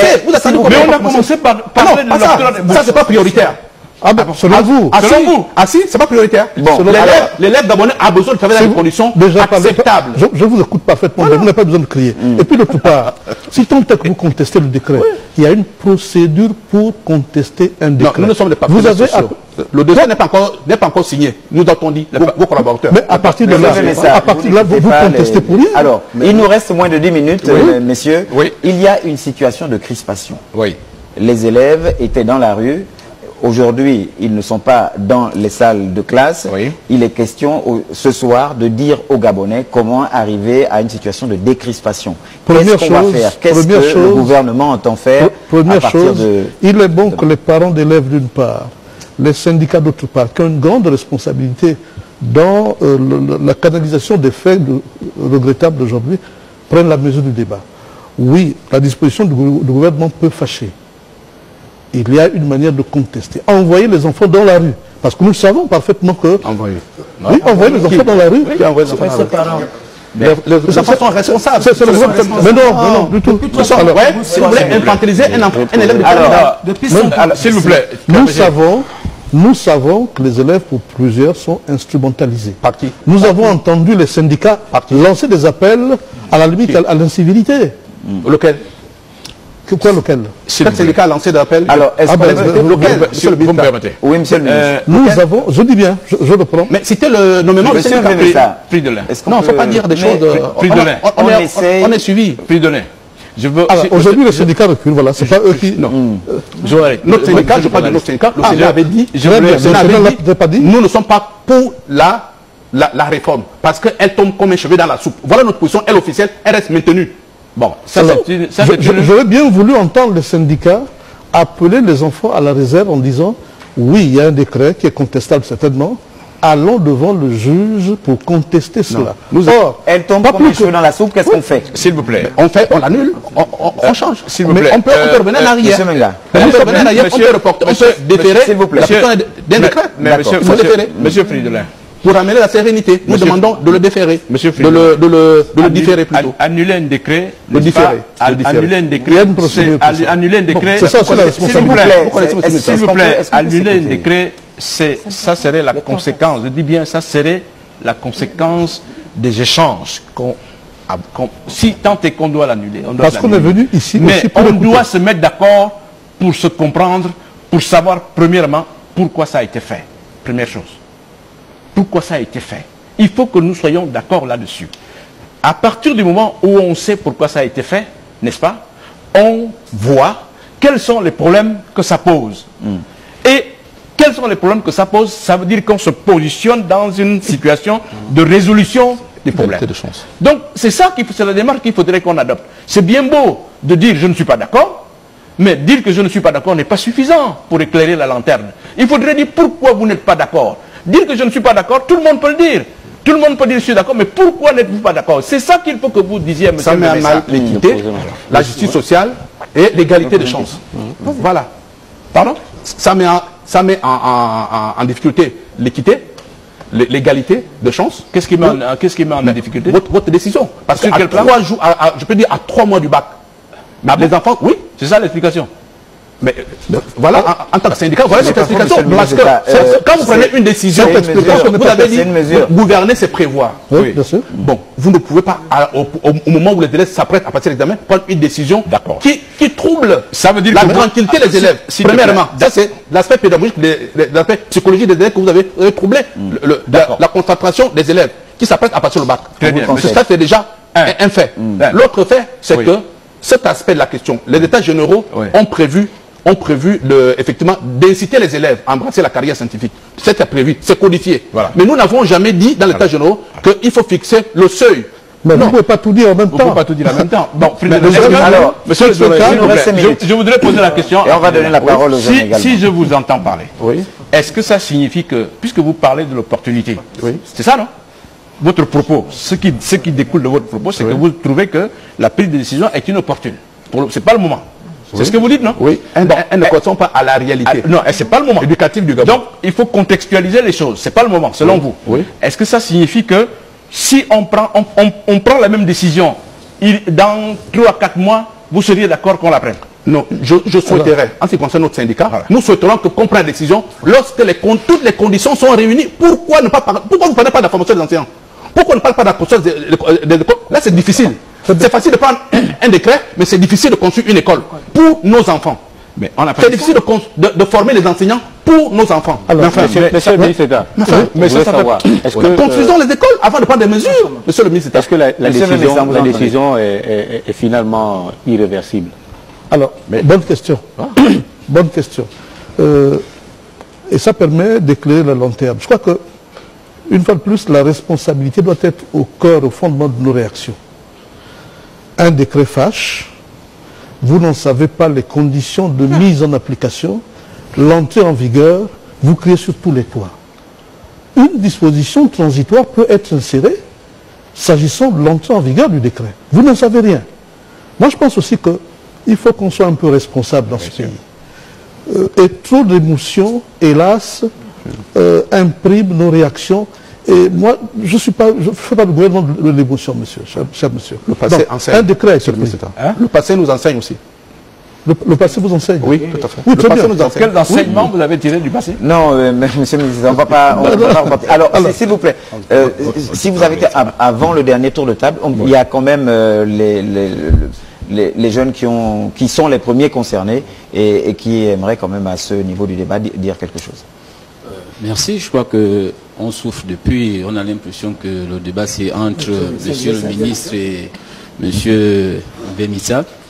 on a commencé par parler de l'octroi des bourses. Ça, c'est pas prioritaire. Selon vous. Selon vous. Ah si, c'est pas prioritaire. L'élève gabonais a besoin de travailler dans des conditions acceptables. Je vous écoute parfaitement, vous n'avez pas besoin de crier. Et puis d'autre part, si tant est que vous contestez le décret, il y a une procédure pour contester un décret. Nous ne sommes des partenaires sociaux. Le dossier n'est pas encore signé. Nous avons dit, vos collaborateurs. Mais à partir de là, vous contestez pour rien. Alors, il nous reste moins de 10 minutes, messieurs. Il y a une situation de crispation. Les élèves étaient dans la rue. Aujourd'hui, ils ne sont pas dans les salles de classe. Il est question ce soir de dire aux Gabonais comment arriver à une situation de décrispation. Qu'est-ce qu'on va faire? Qu'est-ce que le gouvernement entend faire? Première chose, il est bon que les parents d'élèves d'une part, les syndicats d'autre part, qui ont une grande responsabilité dans la canalisation des faits regrettables d'aujourd'hui, prennent la mesure du débat. Oui, la disposition du gouvernement peut fâcher. Il y a une manière de contester. Envoyer les enfants dans la rue. Parce que nous savons parfaitement que... Envoyer. Oui, envoyer les enfants dans la rue. Oui, envoyer les enfants dans la rue. Les enfants sont responsables. Mais non, du tout. Si vous voulez infantiliser un élève de alors, s'il vous plaît. Nous savons que les élèves, pour plusieurs, sont instrumentalisés. Nous avons entendu les syndicats lancer des appels, à la limite, à l'incivilité. Lequel? Quoi, lequel? Chaque syndicat a lancé des appels. Alors, est-ce que vous me permettez? Oui, monsieur le ministre. Nous avons, je dis bien, je le prends. Mais c'était le nommément de syndicat. Prix de lait. Non, il ne faut pas dire des choses. Prix de lait. On est suivi. Prix de lait. Aujourd'hui, les syndicats reculent, voilà, c'est pas eux qui... Non. Notre syndicat, je parle de notre syndicat, le Sénat avait dit, nous ne sommes pas pour la réforme, parce qu'elle tombe comme un cheveu dans la soupe. Voilà notre position, elle officielle, elle reste maintenue. Bon, j'aurais bien voulu entendre les syndicats appeler les enfants à la réserve en disant, oui, il y a un décret qui est contestable certainement, allons devant le juge pour contester cela. Or, elle tombe comme un cheveu dans la soupe, qu'est-ce qu'on fait? S'il vous plaît. On l'annule, on change. S'il vous plaît. On peut revenir en arrière. Monsieur Menga. On peut revenir en arrière, on peut reporter, on peut déférer la question d'un décret. Monsieur Fridolin. Pour amener la sérénité, nous demandons de le déférer, de le différer plutôt. Annuler un décret, annuler un décret, annuler un décret, c'est ça, c'est la responsabilité. S'il vous plaît, annuler un décret, ça serait la conséquence, je dis bien, ça serait la conséquence des échanges si tant est qu'on doit l'annuler. Parce qu'on est venu ici mais aussi pour on doit se mettre d'accord pour se comprendre, pour savoir premièrement pourquoi ça a été fait. Première chose. Pourquoi ça a été fait. Il faut que nous soyons d'accord là-dessus. À partir du moment où on sait pourquoi ça a été fait, n'est-ce pas, on voit quels sont les problèmes que ça pose. Et quels sont les problèmes que ça pose? Ça veut dire qu'on se positionne dans une situation de résolution des problèmes. Donc c'est ça c'est la démarche qu'il faudrait qu'on adopte. C'est bien beau de dire je ne suis pas d'accord, mais dire que je ne suis pas d'accord n'est pas suffisant pour éclairer la lanterne. Il faudrait dire pourquoi vous n'êtes pas d'accord. Dire que je ne suis pas d'accord, tout le monde peut le dire. Tout le monde peut dire je suis d'accord, mais pourquoi n'êtes-vous pas d'accord? C'est ça qu'il faut que vous disiez, monsieur. Ça met à mal l'équité, la justice sociale et l'égalité des chances. Voilà. Pardon? Ça met en difficulté l'équité, l'égalité de chances. Qu'est-ce qui met en difficulté? Votre décision. Parce que je peux dire à 3 mois du bac. Les enfants, oui. C'est ça l'explication. Mais voilà, en tant que syndicat, voilà cette explication. Parce que quand vous prenez une décision, vous avez dit, gouverner, c'est prévoir. Oui, bien sûr. Bon, vous ne pouvez pas, au moment où les élèves s'apprêtent à passer l'examen, prendre une décision qui trouble la tranquillité des élèves. Premièrement, ça c'est l'aspect pédagogique, l'aspect psychologique des élèves que vous avez troublé. La concentration des élèves qui s'apprêtent à passer le bac. Ça c'est déjà un fait. L'autre fait, c'est que cet aspect de la question, les États généraux ont prévu effectivement d'inciter les élèves à embrasser la carrière scientifique. C'est prévu, c'est codifié. Voilà. Mais nous n'avons jamais dit dans l'État généraux qu'il faut fixer le seuil. Mais vous ne pouvez pas tout dire en même temps. Vous ne pouvez pas tout dire en même temps. Bon, alors, monsieur le je voudrais poser la question. Et on va donner la parole aux jeunes également. Si je vous entends parler, est-ce que ça signifie que, puisque vous parlez de l'opportunité, c'est ça, non? Votre propos, ce qui découle de votre propos, c'est que vous trouvez que la prise de décision est inopportune. Ce n'est pas le moment. C'est ce que vous dites, non? Oui, elles ne correspondent pas à la réalité. Non, ce n'est pas le moment. Éducatif du Gabon. Donc, il faut contextualiser les choses. Ce n'est pas le moment, selon vous. Est-ce que ça signifie que si on prend la même décision, dans 3 à 4 mois, vous seriez d'accord qu'on la prenne? Non, je souhaiterais, en ce qui concerne notre syndicat, nous souhaiterons qu'on prenne la décision lorsque toutes les conditions sont réunies. Pourquoi vous ne parlez pas de la formation des enseignants? Pourquoi on ne parle pas de la construction des écoles? Là, c'est difficile. C'est facile de prendre un décret, mais c'est difficile de construire une école pour nos enfants. C'est difficile de former les enseignants pour nos enfants. Alors, monsieur le ministre d'État, construisons les écoles avant de prendre des mesures, monsieur le ministre d'État. Est-ce que la décision est finalement irréversible? Alors, bonne question. Bonne question. Et ça permet d'éclairer le long terme. Je crois que, une fois de plus, la responsabilité doit être au cœur, au fondement de nos réactions. Un décret fâche, vous n'en savez pas les conditions de mise en application, l'entrée en vigueur, vous criez sur tous les toits. Une disposition transitoire peut être insérée s'agissant de l'entrée en vigueur du décret. Vous n'en savez rien. Moi, je pense aussi qu'il faut qu'on soit un peu responsable dans ce pays. Et trop d'émotions, hélas, impriment nos réactions. Et moi, je ne fais pas le gouvernement de l'émotion, monsieur, cher monsieur. Le passé enseigne. Un décret, le passé nous enseigne aussi. Le passé vous enseigne? Oui, tout à fait. Oui, le passé nous enseigne. Quel enseignement vous avez tiré du passé? Non, monsieur le ministre, on ne va pas repartir. Alors, s'il vous plaît, si vous avez été avant le dernier tour de table, il y a quand même les jeunes qui sont les premiers concernés et qui aimeraient quand même à ce niveau du débat dire quelque chose. Merci. Je crois qu'on souffre depuis, on a l'impression que le débat c'est entre monsieur le ministre et monsieur Bemissa.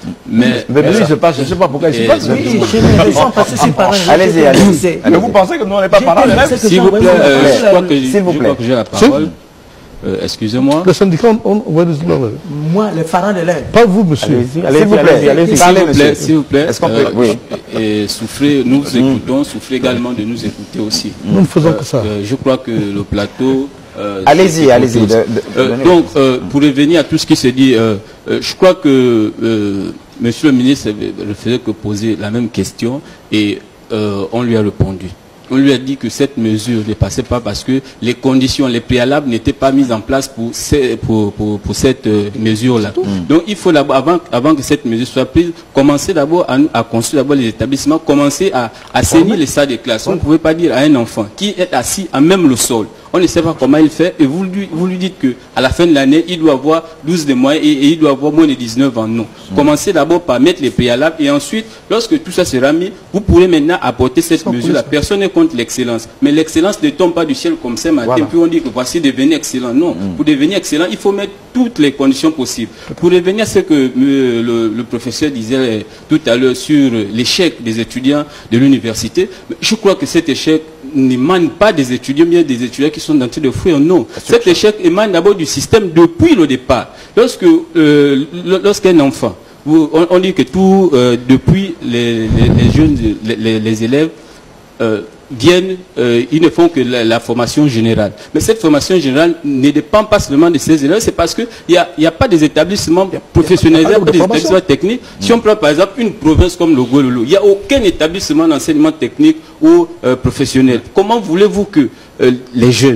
Mais lui, il se passe, je ne sais pas pourquoi il se passe. Oui, j'ai l'impression parce que c'est pareil. Allez-y, allez-y. Mais vous pensez que nous, on n'est pas parents d'élèves? S'il vous plaît, je crois que j'ai la parole. Excusez-moi. Le syndicat, on va dire... Moi, les parents d'élèves. Pas vous, monsieur. S'il vous plaît. Est-ce qu'on peut... Oui. Et souffrez, nous écoutons, souffrez également de nous écouter aussi. Nous ne faisons que ça. Je crois que le plateau... allez-y. Donc, pour revenir à tout ce qui se dit, je crois que monsieur le ministre ne faisait que poser la même question et on lui a répondu. On lui a dit que cette mesure ne passait pas parce que les conditions, les préalables n'étaient pas mises en place pour cette mesure-là. Donc il faut d'abord, avant que cette mesure soit prise, commencer d'abord à construire les établissements, commencer à assainir les salles de classe. On ne pouvait pas dire à un enfant qui est assis à même le sol, on ne sait pas comment il fait, et vous lui dites qu'à la fin de l'année, il doit avoir 12 de moyens et il doit avoir moins de 19 ans. Non. Commencez d'abord par mettre les préalables et ensuite, lorsque tout ça sera mis, vous pourrez maintenant apporter cette mesure. La personne est contre l'excellence. Mais l'excellence ne tombe pas du ciel comme ça matin, puis on dit que voici devenir excellent. Non. Pour devenir excellent, il faut mettre toutes les conditions possibles. Pour revenir à ce que le professeur disait tout à l'heure sur l'échec des étudiants de l'université, je crois que cet échec n'émane pas des étudiants, mais des étudiants qui sont en train de fuir. Non. Cet échec émane d'abord du système depuis le départ. Lorsqu'un enfant, on dit que tout, depuis les jeunes, les élèves viennent, ils ne font que la formation générale. Mais cette formation générale ne dépend pas seulement de ces élèves, c'est parce qu'il n'y a pas des établissements professionnels, pas des établissements techniques. Si on prend par exemple une province comme le Gololo, il n'y a aucun établissement d'enseignement technique ou professionnel. Comment voulez-vous que les jeunes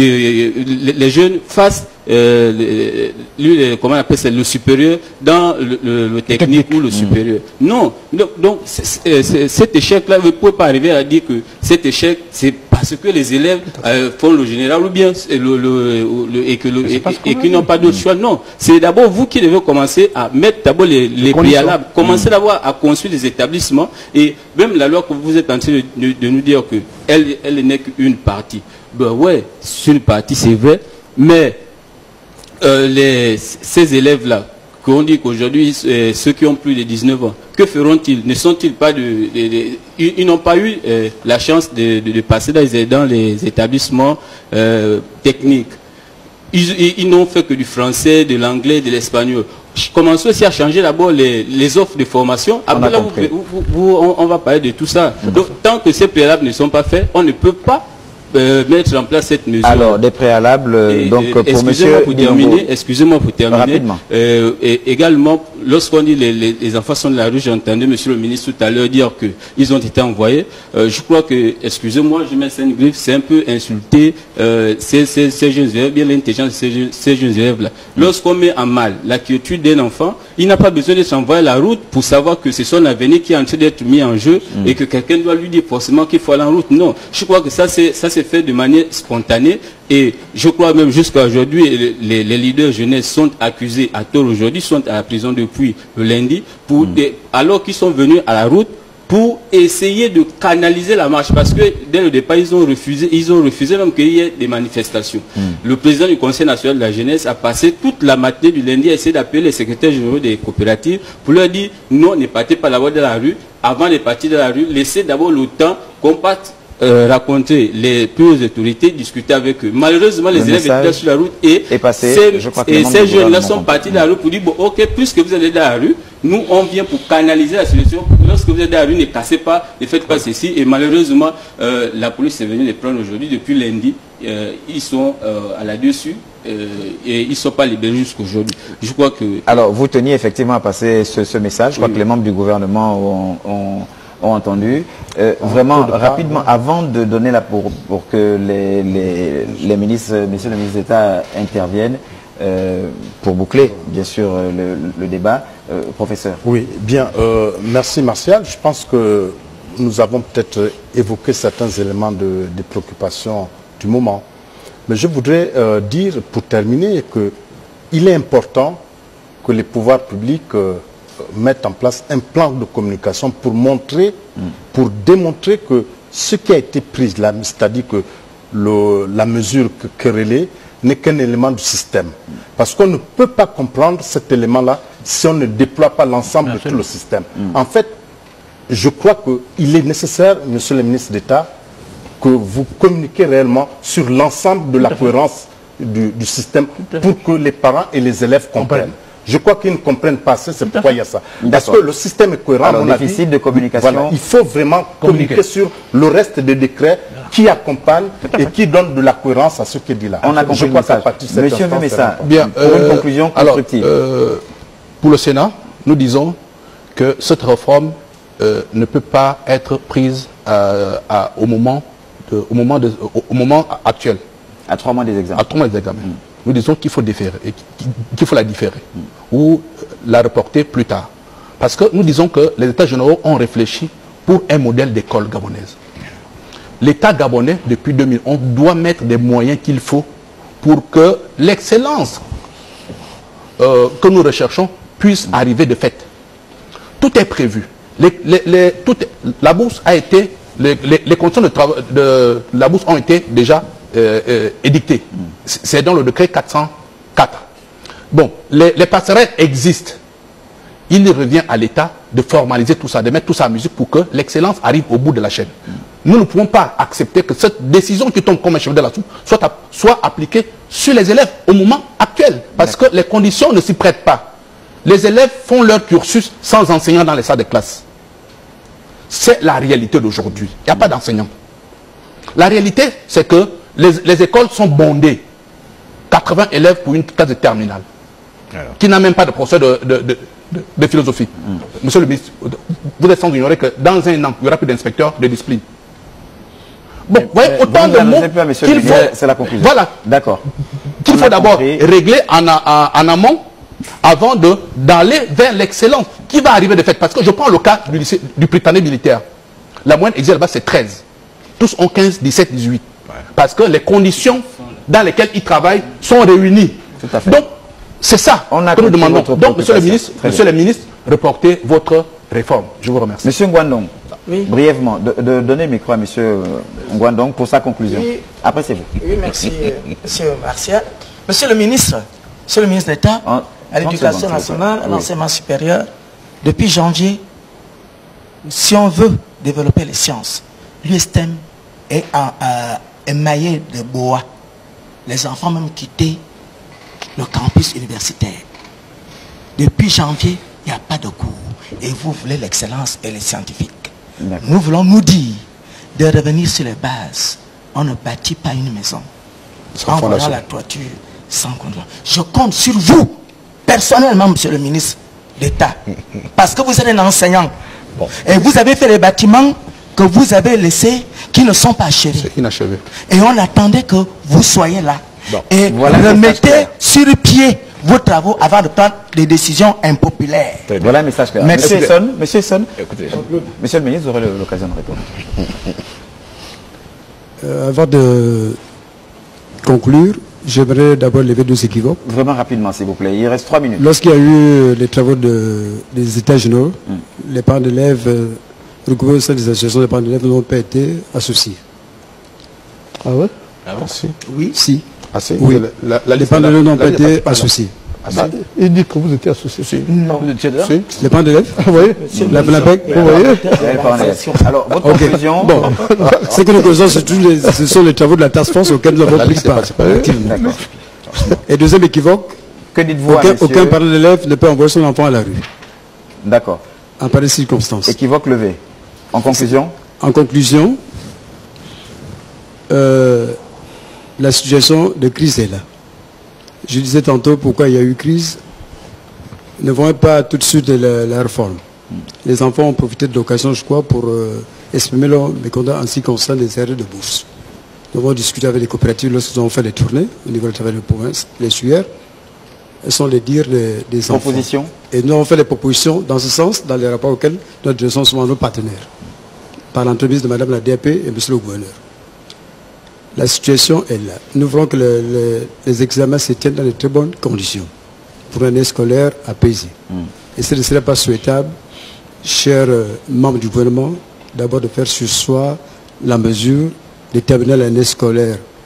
fassent comment on appelle ça, le supérieur dans le technique ou le supérieur? Non. Donc cet échec-là, vous ne pouvez pas arriver à dire que cet échec, c'est parce que les élèves font le général ou bien et qu'ils n'ont pas d'autre choix. Non. C'est d'abord vous qui devez commencer à mettre d'abord les préalables. Commencez d'abord à construire des établissements. Et même la loi que vous êtes en train de nous dire qu'elle n'est qu'une partie. Ben ouais, c'est une partie, c'est vrai, mais ces élèves-là, qu'on dit qu'aujourd'hui, ceux qui ont plus de 19 ans, que feront-ils? Ne sont-ils pas ils n'ont pas eu la chance de passer dans les établissements techniques. Ils n'ont fait que du français, de l'anglais, de l'espagnol. Commencez aussi à changer d'abord les offres de formation. Après là, on va parler de tout ça. Donc, tant que ces préalables ne sont pas faits, on ne peut pas mettre en place cette mesure. Alors, des préalables, donc pour monsieur... Excusez-moi pour terminer. Rapidement. Également, lorsqu'on dit les enfants sont de la rue, j'ai entendu monsieur le ministre tout à l'heure dire qu'ils ont été envoyés. Je crois que, excusez-moi, je mets ça une griffe, c'est un peu insulter ces jeunes élèves, bien l'intelligence de ces jeunes élèves-là. Lorsqu'on met en mal la quiétude d'un enfant, il n'a pas besoin de s'envoyer la route pour savoir que c'est son avenir qui est en train d'être mis en jeu et que quelqu'un doit lui dire forcément qu'il faut aller en route. Non. Je crois que ça c'est fait de manière spontanée et je crois même jusqu'à aujourd'hui les leaders jeunesse sont accusés à tort aujourd'hui, sont à la prison depuis le lundi alors qu'ils sont venus à la route pour essayer de canaliser la marche parce que dès le départ ils ont refusé même qu'il y ait des manifestations. Le président du Conseil national de la jeunesse a passé toute la matinée du lundi à essayer d'appeler les secrétaires généraux des coopératives pour leur dire non, ne partez pas la voie de la rue. Avant de partir de la rue, laissez d'abord le temps qu'on parte raconter les plus hautes autorités, discuter avec eux. Malheureusement, les élèves étaient sur la route et ces jeunes-là sont partis de la rue pour dire, bon, ok, puisque vous êtes dans la rue, nous, on vient pour canaliser la situation. Lorsque vous êtes dans la rue, ne cassez pas, ne faites pas ceci. Et malheureusement, la police est venue les prendre aujourd'hui, depuis lundi. Ils sont à la dessus et ils ne sont pas libérés jusqu'aujourd'hui. Je crois que... Alors, vous teniez effectivement à passer ce message. Je crois que les membres du gouvernement ont entendu. Vraiment, rapidement, avant de donner pour que les ministres, messieurs les ministres d'État interviennent, pour boucler, bien sûr, le débat. Professeur. Oui, bien. Merci, Martial. Je pense que nous avons peut-être évoqué certains éléments de préoccupation du moment. Mais je voudrais dire, pour terminer, qu'il est important que les pouvoirs publics mettre en place un plan de communication pour démontrer que ce qui a été pris là, c'est-à-dire que la mesure querellée n'est qu'un élément du système. Parce qu'on ne peut pas comprendre cet élément-là si on ne déploie pas l'ensemble de tout le système. En fait, je crois qu'il est nécessaire, monsieur le ministre d'État, que vous communiquiez réellement sur l'ensemble de la cohérence du système pour que les parents et les élèves comprennent. Je crois qu'ils ne comprennent pas assez, c'est pourquoi il y a ça. Parce que le système est cohérent. Alors, déficit de communication. Voilà, il faut vraiment communiquer sur le reste des décrets qui accompagnent et qui donnent de la cohérence à ce qui est dit là. On a compris le message. Monsieur Vemessa, bien, pour une conclusion constructive. Alors, pour le Sénat, nous disons que cette réforme ne peut pas être prise au moment actuel. À 3 mois des examens. À 3 mois des examens. Nous disons qu'il faut différer, qu'il faut la différer ou la reporter plus tard. Parce que nous disons que les États généraux ont réfléchi pour un modèle d'école gabonaise. L'État gabonais, depuis 2011, doit mettre des moyens qu'il faut pour que l'excellence que nous recherchons puisse arriver de fait. Tout est prévu. La bourse a été, les conditions de la bourse ont été déjà édictées. C'est dans le décret 404. Bon, les passerelles existent. Il revient à l'État de formaliser tout ça, de mettre tout ça en musique pour que l'excellence arrive au bout de la chaîne. Nous ne pouvons pas accepter que cette décision qui tombe comme un cheveu de la soupe soit appliquée sur les élèves au moment actuel. Parce que les conditions ne s'y prêtent pas. Les élèves font leur cursus sans enseignants dans les salles de classe. C'est la réalité d'aujourd'hui. Il n'y a pas d'enseignants. La réalité, c'est que les écoles sont bondées. 80 élèves pour une classe de terminale. Qui n'a même pas de professeur de philosophie. Monsieur le ministre, vous êtes sans ignorer que dans un an, il n'y aura plus d'inspecteurs de discipline. Bon, vous voyez, autant de mots qu'il faut... C'est la conclusion. Voilà. D'accord. Qu'il faut d'abord régler en amont avant d'aller vers l'excellence qui va arriver de fait. Parce que je prends le cas du Britannique militaire. La moyenne exil là-bas, c'est 13. Tous ont 15, 17, 18. Parce que les conditions dans lesquelles ils travaillent sont réunies. Tout à fait. Donc, c'est ça que nous demandons. Donc, monsieur le ministre, reportez votre réforme. Je vous remercie. Monsieur Ngwandong, brièvement, de donner le micro à monsieur Ngwandong pour sa conclusion. Oui. Après, c'est vous. Oui, merci, monsieur Martial. Monsieur le ministre d'État à l'éducation nationale, à l'enseignement supérieur, depuis janvier, si on veut développer les sciences, l'USTEM est émaillé de bois. Les enfants même quitté le campus universitaire. Depuis janvier, il n'y a pas de cours. Et vous voulez l'excellence et les scientifiques. Nous voulons nous dire de revenir sur les bases. On ne bâtit pas une maison en voyant la toiture sans contrôle. Je compte sur vous, personnellement, monsieur le ministre d'État, parce que vous êtes un enseignant. Et vous avez fait les bâtiments que vous avez laissés qui ne sont pas achevés. C'est inachevé. Et on attendait que vous soyez là. Et remettez sur pied vos travaux avant de prendre des décisions impopulaires. Voilà un message clair. Merci. Monsieur Son, monsieur le ministre, vous aurez l'occasion de répondre. Avant de conclure, j'aimerais d'abord lever 2 équivoques. Vraiment rapidement, s'il vous plaît. Il reste 3 minutes. Lorsqu'il y a eu les travaux des États généraux, les parents d'élèves regroupés au sein des associations des parents d'élèves n'ont pas été associés. Ah ouais? Ah bon, si. Oui. Si. Ah, si. Oui. Les parents d'élèves n'ont pas été associés. Il dit que vous étiez associé. Non. Vous étiez là? Si. Les parents d'élèves. Vous voyez? La PEC, vous voyez? Alors, votre conclusion. Bon, ce que nous causons, ce sont les travaux de la task force auxquels nous avons pris part. Et deuxième équivoque, que dites-vous aucun parent d'élève ne peut envoyer son enfant à la rue. D'accord. En pareille circonstance. Équivoque levé. En conclusion? En conclusion, la situation de crise est là. Je disais tantôt pourquoi il y a eu crise. Ne voyons pas tout de suite la réforme. Les enfants ont profité de l'occasion, je crois, pour exprimer leur mécontentement en ce qui concerne les arrêts de bourse. Nous avons discuté avec les coopératives lorsqu'ils ont fait les tournées au niveau du travail de province, les SUR. Elles sont les dires des enfants. Propositions. Et nous avons fait des propositions dans ce sens, dans les rapports auxquels nous adressons souvent nos partenaires, par l'entremise de Madame la DAP et Monsieur le gouverneur. La situation est là. Nous voulons que les examens se tiennent dans de très bonnes conditions pour une année scolaire apaisée. Et ce ne serait pas souhaitable, chers membres du gouvernement, d'abord de faire sur soi la mesure de terminer l'année scolaire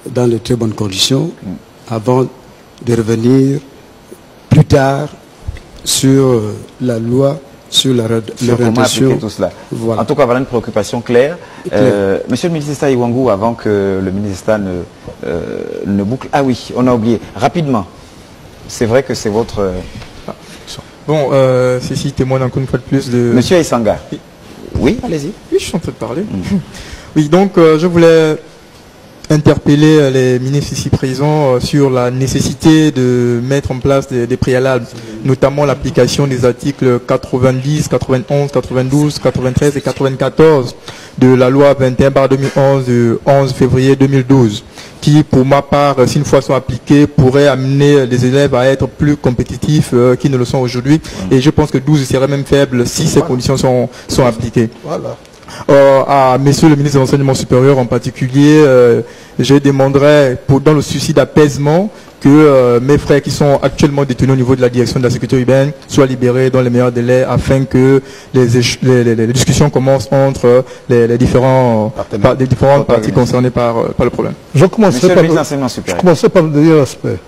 dans de très bonnes conditions avant de revenir plus tard sur la loi, sur l'orientation. Tout cela. Voilà. En tout cas, voilà une préoccupation claire. Monsieur le ministre d'État Iwangou, avant que le ministre d'État ne boucle... Ah oui, on a oublié. Rapidement, c'est vrai que c'est votre... Bon, ceci témoigne encore une fois de plus de... Monsieur Essanga. Oui, allez-y. Oui, je suis en train de parler. Oui, donc je voulais interpeller les ministres ici présents sur la nécessité de mettre en place des préalables, notamment l'application des articles 90, 91, 92, 93 et 94 de la loi 21/2011 du 11 février 2012, qui, pour ma part, si une fois sont appliqués, pourraient amener les élèves à être plus compétitifs qu'ils ne le sont aujourd'hui. Et je pense que 12 serait même faible si ces conditions sont appliquées. Voilà. À Monsieur le ministre de l'Enseignement supérieur en particulier, je demanderais, dans le souci d'apaisement, que mes frères qui sont actuellement détenus au niveau de la direction de la sécurité urbaine soient libérés dans les meilleurs délais afin que les discussions commencent entre les différentes parties concernées par le problème. Je commencerai par le dernier aspect.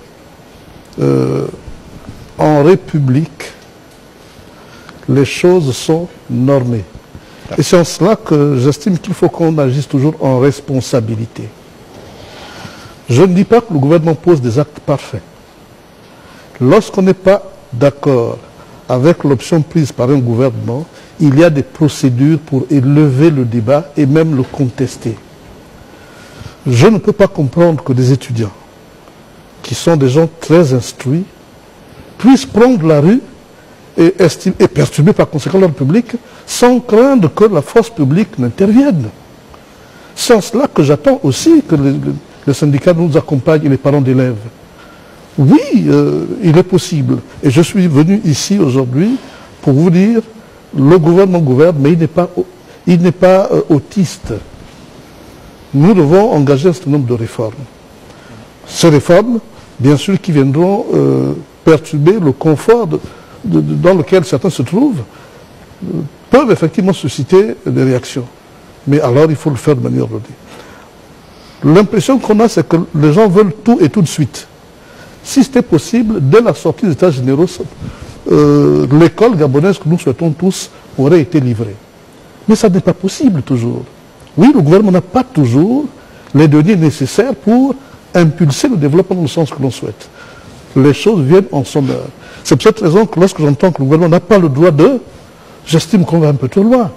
En République, les choses sont normées. Et c'est en cela que j'estime qu'il faut qu'on agisse toujours en responsabilité. Je ne dis pas que le gouvernement pose des actes parfaits. Lorsqu'on n'est pas d'accord avec l'option prise par un gouvernement, il y a des procédures pour élever le débat et même le contester. Je ne peux pas comprendre que des étudiants, qui sont des gens très instruits, puissent prendre la rue et perturber par conséquent l'ordre public sans craindre que la force publique n'intervienne. C'est en cela que j'attends aussi que les syndicats nous accompagnent et les parents d'élèves. Oui, il est possible. Et je suis venu ici aujourd'hui pour vous dire, le gouvernement gouverne, mais il n'est pas autiste. Nous devons engager un certain nombre de réformes. Ces réformes, bien sûr, qui viendront perturber le confort dans lequel certains se trouvent, peuvent effectivement susciter des réactions. Mais alors, il faut le faire de manière ordonnée. L'impression qu'on a, c'est que les gens veulent tout et tout de suite. Si c'était possible, dès la sortie des États généraux, l'école gabonaise que nous souhaitons tous aurait été livrée. Mais ça n'est pas possible toujours. Oui, le gouvernement n'a pas toujours les données nécessaires pour impulser le développement dans le sens que l'on souhaite. Les choses viennent en son heure. C'est pour cette raison que lorsque j'entends que le gouvernement n'a pas le droit de, j'estime qu'on va un peu trop loin.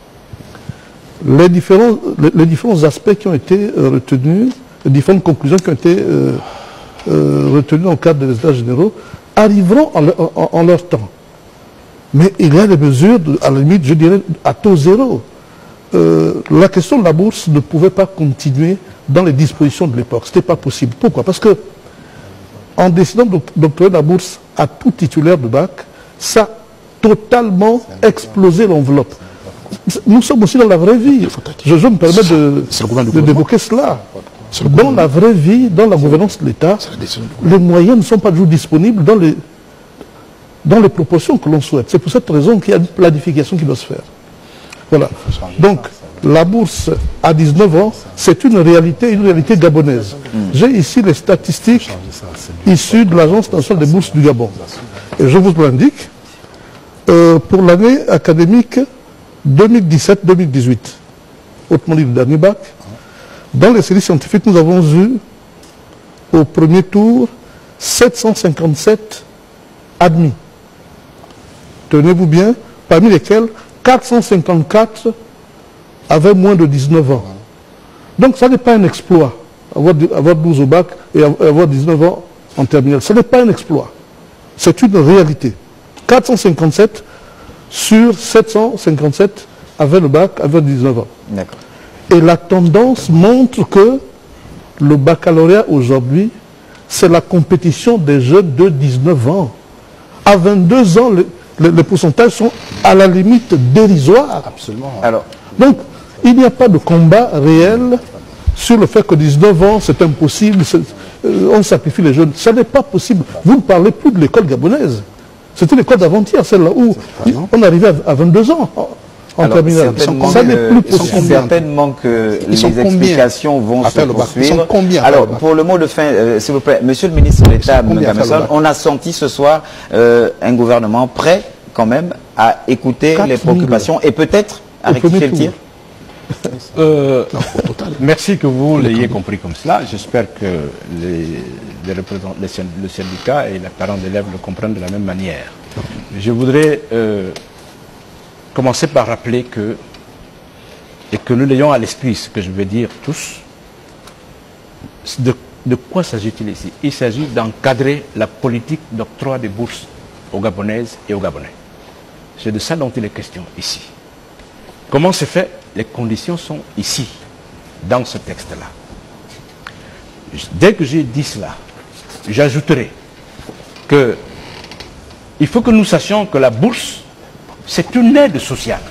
Les différents aspects qui ont été retenus, les différentes conclusions qui ont été retenues dans le cadre des États généraux, arriveront en leur temps. Mais il y a des mesures, à la limite, je dirais, à taux zéro. La question de la bourse ne pouvait pas continuer dans les dispositions de l'époque. Ce n'était pas possible. Pourquoi? Parce que en décidant d'octroyer la bourse à tout titulaire de bac, ça a totalement explosé l'enveloppe. Nous sommes aussi dans la vraie vie. Je me permets d'évoquer cela. Dans la vraie vie, dans la gouvernance de l'État, les moyens ne sont pas toujours disponibles dans les proportions que l'on souhaite. C'est pour cette raison qu'il y a une planification qui doit se faire. Voilà. Donc, la bourse à 19 ans, c'est une réalité gabonaise. J'ai ici les statistiques issues de l'Agence nationale des bourses du Gabon. Et je vous l'indique, pour l'année académique 2017-2018, autrement dit le dernier bac, dans les séries scientifiques, nous avons eu au premier tour 757 admis. Tenez-vous bien, parmi lesquels 454 avaient moins de 19 ans. Donc ça n'est pas un exploit, avoir 12 au bac et avoir 19 ans en terminale. Ce n'est pas un exploit. C'est une réalité. 457 sur 757 avaient le bac, avaient 19 ans. Et la tendance montre que le baccalauréat aujourd'hui, c'est la compétition des jeunes de 19 ans. À 22 ans, les pourcentages sont à la limite dérisoires. Absolument. Alors, donc, il n'y a pas de combat réel sur le fait que 19 ans, c'est impossible, on sacrifie les jeunes. Ça n'est pas possible. Vous ne parlez plus de l'école gabonaise. C'était l'école d'avant-hier, celle-là où on arrivait à 22 ans. en terminale. Ça n'est plus possible. Certainement que les explications vont se poursuivre. Alors, pour le mot de fin, s'il vous plaît, Monsieur le ministre d'État, on a senti ce soir un gouvernement prêt quand même à écouter les préoccupations et peut-être à rectifier le tir. Merci que vous l'ayez compris comme cela. J'espère que les représentants, le syndicat et les parents d'élèves le comprennent de la même manière. Je voudrais commencer par rappeler que, et que nous l'ayons à l'esprit, ce que je vais dire tous, de quoi s'agit-il ici? Il s'agit d'encadrer la politique d'octroi des bourses aux Gabonaises et aux Gabonais. C'est de ça dont il est question ici. Comment c'est fait? Les conditions sont ici, dans ce texte-là. Dès que j'ai dit cela, j'ajouterai que il faut que nous sachions que la bourse, c'est une aide sociale.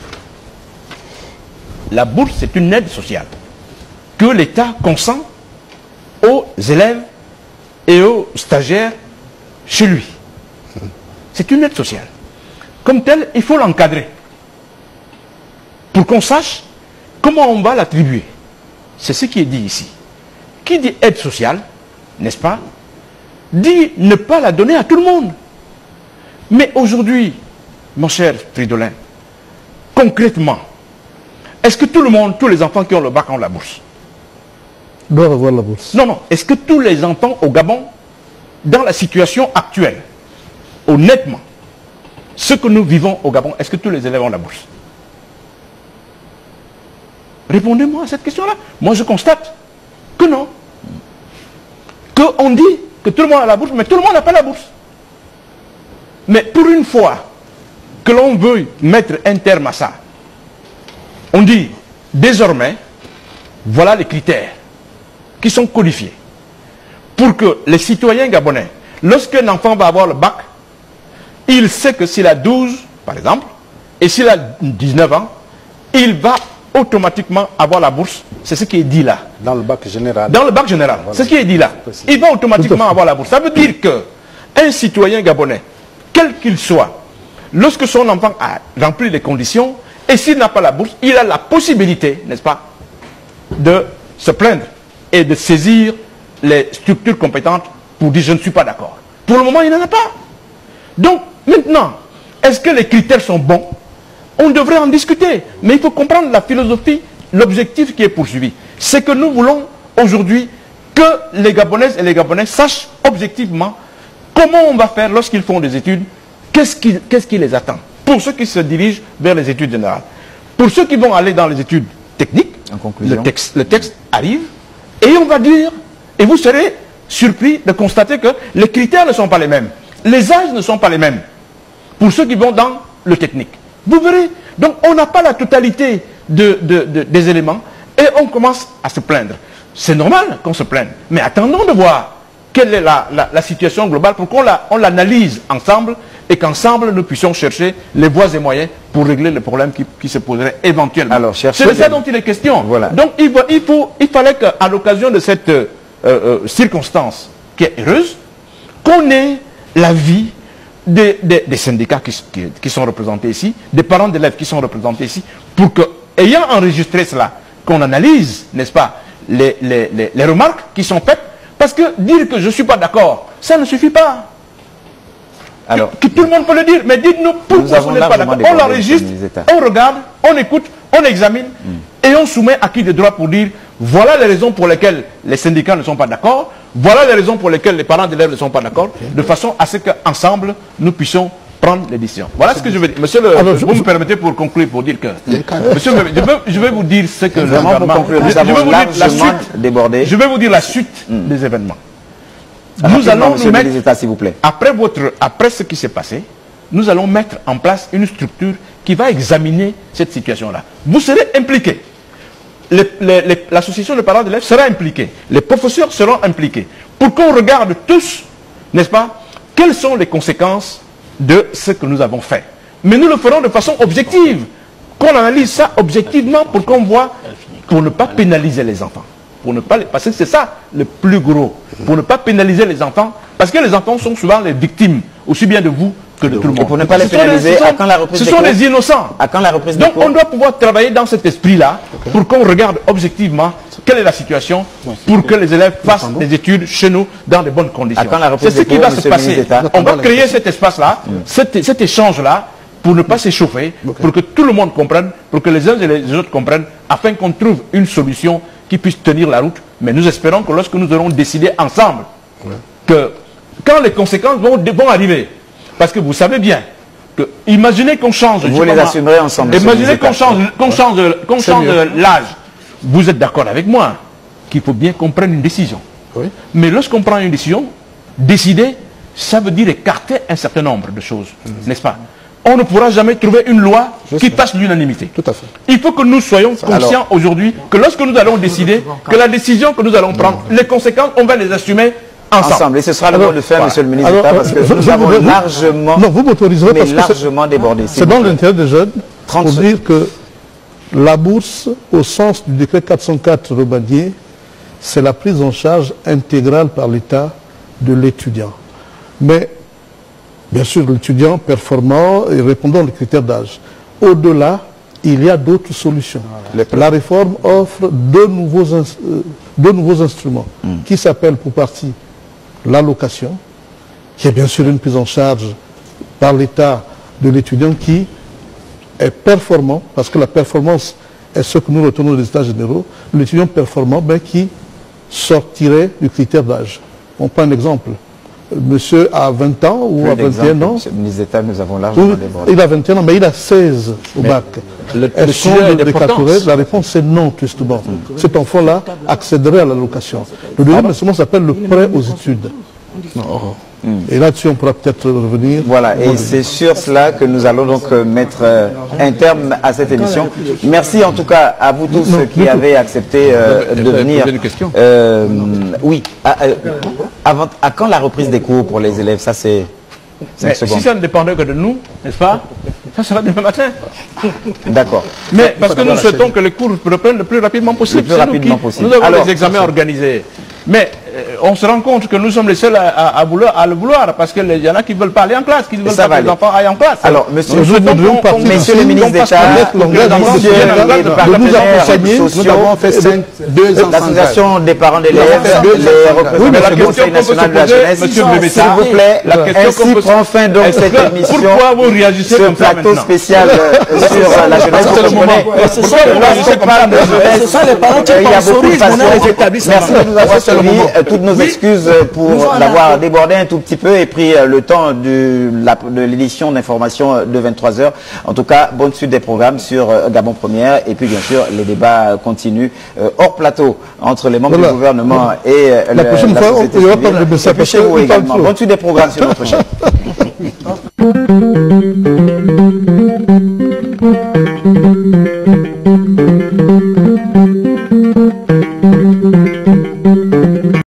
La bourse, c'est une aide sociale que l'État consent aux élèves et aux stagiaires chez lui. C'est une aide sociale. Comme telle, il faut l'encadrer pour qu'on sache comment on va l'attribuer. C'est ce qui est dit ici. Qui dit aide sociale, n'est-ce pas, dit ne pas la donner à tout le monde. Mais aujourd'hui, mon cher Fridolin, concrètement, est-ce que tout le monde, tous les enfants qui ont le bac ont la bourse? Doivent avoir la bourse. Non, non. Est-ce que tous les enfants au Gabon, dans la situation actuelle, honnêtement, ce que nous vivons au Gabon, est-ce que tous les élèves ont la bourse? Répondez-moi à cette question-là. Moi, je constate que non. Qu'on dit que tout le monde a la bourse, mais tout le monde n'a pas la bourse. Mais pour une fois que l'on veut mettre un terme à ça, on dit désormais, voilà les critères qui sont codifiés pour que les citoyens gabonais, lorsqu'un enfant va avoir le bac, il sait que s'il a 12, par exemple, et s'il a 19 ans, il va automatiquement avoir la bourse. C'est ce qui est dit là. Dans le bac général. Dans le bac général. Voilà. C'est ce qui est dit là. Il va automatiquement avoir la bourse. Ça veut dire qu'un citoyen gabonais, quel qu'il soit, lorsque son enfant a rempli les conditions, et s'il n'a pas la bourse, il a la possibilité, n'est-ce pas, de se plaindre et de saisir les structures compétentes pour dire je ne suis pas d'accord. Pour le moment, il n'en a pas. Donc, maintenant, est-ce que les critères sont bons? On devrait en discuter. Mais il faut comprendre la philosophie, l'objectif qui est poursuivi. C'est que nous voulons aujourd'hui que les Gabonaises et les Gabonais sachent objectivement comment on va faire lorsqu'ils font des études, qu'est-ce qui les attend. Pour ceux qui se dirigent vers les études générales. Pour ceux qui vont aller dans les études techniques, le texte arrive et on va dire, et vous serez surpris de constater que les critères ne sont pas les mêmes. Les âges ne sont pas les mêmes. Pour ceux qui vont dans le technique. Vous verrez. Donc on n'a pas la totalité des éléments et on commence à se plaindre. C'est normal qu'on se plaigne. Mais attendons de voir quelle est la situation globale pour qu'on l'analyse ensemble et qu'ensemble nous puissions chercher les voies et moyens pour régler les problèmes qui se poseraient éventuellement. C'est de ça dont il est question. Voilà. Donc il fallait qu'à l'occasion de cette circonstance qui est heureuse, qu'on ait l'avis des syndicats qui sont représentés ici, des parents d'élèves qui sont représentés ici, pour que, ayant enregistré cela, qu'on analyse, n'est-ce pas, les remarques qui sont faites, parce que dire que je ne suis pas d'accord, ça ne suffit pas. Alors, que tout le monde peut le dire, mais dites-nous pourquoi vous n'êtes pas d'accord. On l'enregistre, on regarde, on écoute, on examine, et on soumet à qui de droit pour dire, voilà les raisons pour lesquelles les syndicats ne sont pas d'accord, voilà les raisons pour lesquelles les parents d'élèves ne sont pas d'accord, de façon à ce qu'ensemble, nous puissions prendre les décisions. Voilà ce que je veux dire. Monsieur vous me permettez pour conclure, pour dire que... Monsieur, je vais vous dire ce que le gouvernement... Je vais vous dire la suite des événements. Nous allons nous mettre... s'il vous plaît. Après ce qui s'est passé, nous allons mettre en place une structure qui va examiner cette situation-là. Vous serez impliqués. L'association de parents d'élèves sera impliquée. Les professeurs seront impliqués. Pour qu'on regarde tous, n'est-ce pas, quelles sont les conséquences de ce que nous avons fait. Mais nous le ferons de façon objective. Qu'on analyse ça objectivement pour qu'on voit, pour ne pas pénaliser les enfants. Parce que c'est ça le plus gros. Pour ne pas pénaliser les enfants. Parce que les enfants sont souvent les victimes, aussi bien de vous que de tout le monde. Et pour ne pas les pénaliser, à quand la reprise ce des sont cours? des innocents. À quand la reprise des Donc cours? on doit pouvoir travailler dans cet esprit-là pour qu'on regarde objectivement quelle est la situation pour que les élèves fassent des études chez nous dans de bonnes conditions. C'est ce qui va se passer. On va créer cet espace-là, cet échange-là, pour ne pas s'échauffer, pour que tout le monde comprenne, pour que les uns et les autres comprennent, afin qu'on trouve une solution qui puisse tenir la route. Mais nous espérons que lorsque nous aurons décidé ensemble, que quand les conséquences vont arriver, parce que vous savez bien, que imaginez qu'on change... Vous les assumerez ensemble. Imaginez qu'on change l'âge. Vous êtes d'accord avec moi qu'il faut bien qu'on prenne une décision. Mais lorsqu'on prend une décision, décider, ça veut dire écarter un certain nombre de choses, n'est-ce pas? On ne pourra jamais trouver une loi qui passe l'unanimité. Tout à fait. Il faut que nous soyons conscients aujourd'hui que lorsque nous allons décider, que la décision que nous allons prendre, les conséquences, on va les assumer ensemble. Et ce sera le moment de faire, monsieur le ministre d'État, parce que nous avons largement, largement débordé. C'est dans l'intérêt des jeunes pour dire que la bourse, au sens du décret 404 Robadier, c'est la prise en charge intégrale par l'État de l'étudiant. Mais bien sûr, l'étudiant performant et répondant aux critères d'âge. Au-delà, il y a d'autres solutions. La réforme offre deux nouveaux instruments qui s'appellent pour partie l'allocation, qui est bien sûr une prise en charge par l'État de l'étudiant qui est performant, parce que la performance est ce que nous retenons des états généraux, l'étudiant performant qui sortirait du critère d'âge. On prend un exemple. Monsieur a 20 ans ou à 21 ans. Monsieur le ministre d'État, nous avons largement débordé. Il a 21 ans, mais il a 16 au bac. Est-ce qu'on le déclarerait? La réponse est non, justement. Cet enfant-là accéderait à l'allocation. Le deuxième instrument s'appelle le prêt aux études. Et là-dessus, on pourra peut-être revenir. Voilà, et c'est sur cela que nous allons donc mettre un terme à cette émission. Merci en tout cas à vous tous qui avez accepté de venir. Oui, à quand la reprise des cours pour les élèves? Ça, c'est... Si ça ne dépendait que de nous, n'est-ce pas? Ça sera demain matin. D'accord. Mais parce que nous souhaitons que les cours reprennent le plus rapidement possible. Nous avons des examens organisés. Mais on se rend compte que nous sommes les seuls à le vouloir, parce qu'il y en a qui ne veulent pas aller en classe, qui ne veulent pas que les enfants aillent en classe. Alors, monsieur le ministre d'État, nous avons fait 2 ans l'association des parents d'élèves, les représentants du Conseil national de la jeunesse, s'il vous plaît, ainsi prend fin donc cette émission, pourquoi vous réagissez ce comme ça plateau spécial sur la jeunesse. Il y a beaucoup de passion. Merci de nous avoir servi. Toutes nos excuses pour d'avoir débordé un tout petit peu et pris le temps de l'édition d'information de 23h. En tout cas, bonne suite des programmes sur Gabon Première, et puis bien sûr les débats continuent hors plateau entre les membres du gouvernement et la prochaine fois, société civile. Et puis chez vous également. Bonne suite des programmes sur notre chaîne.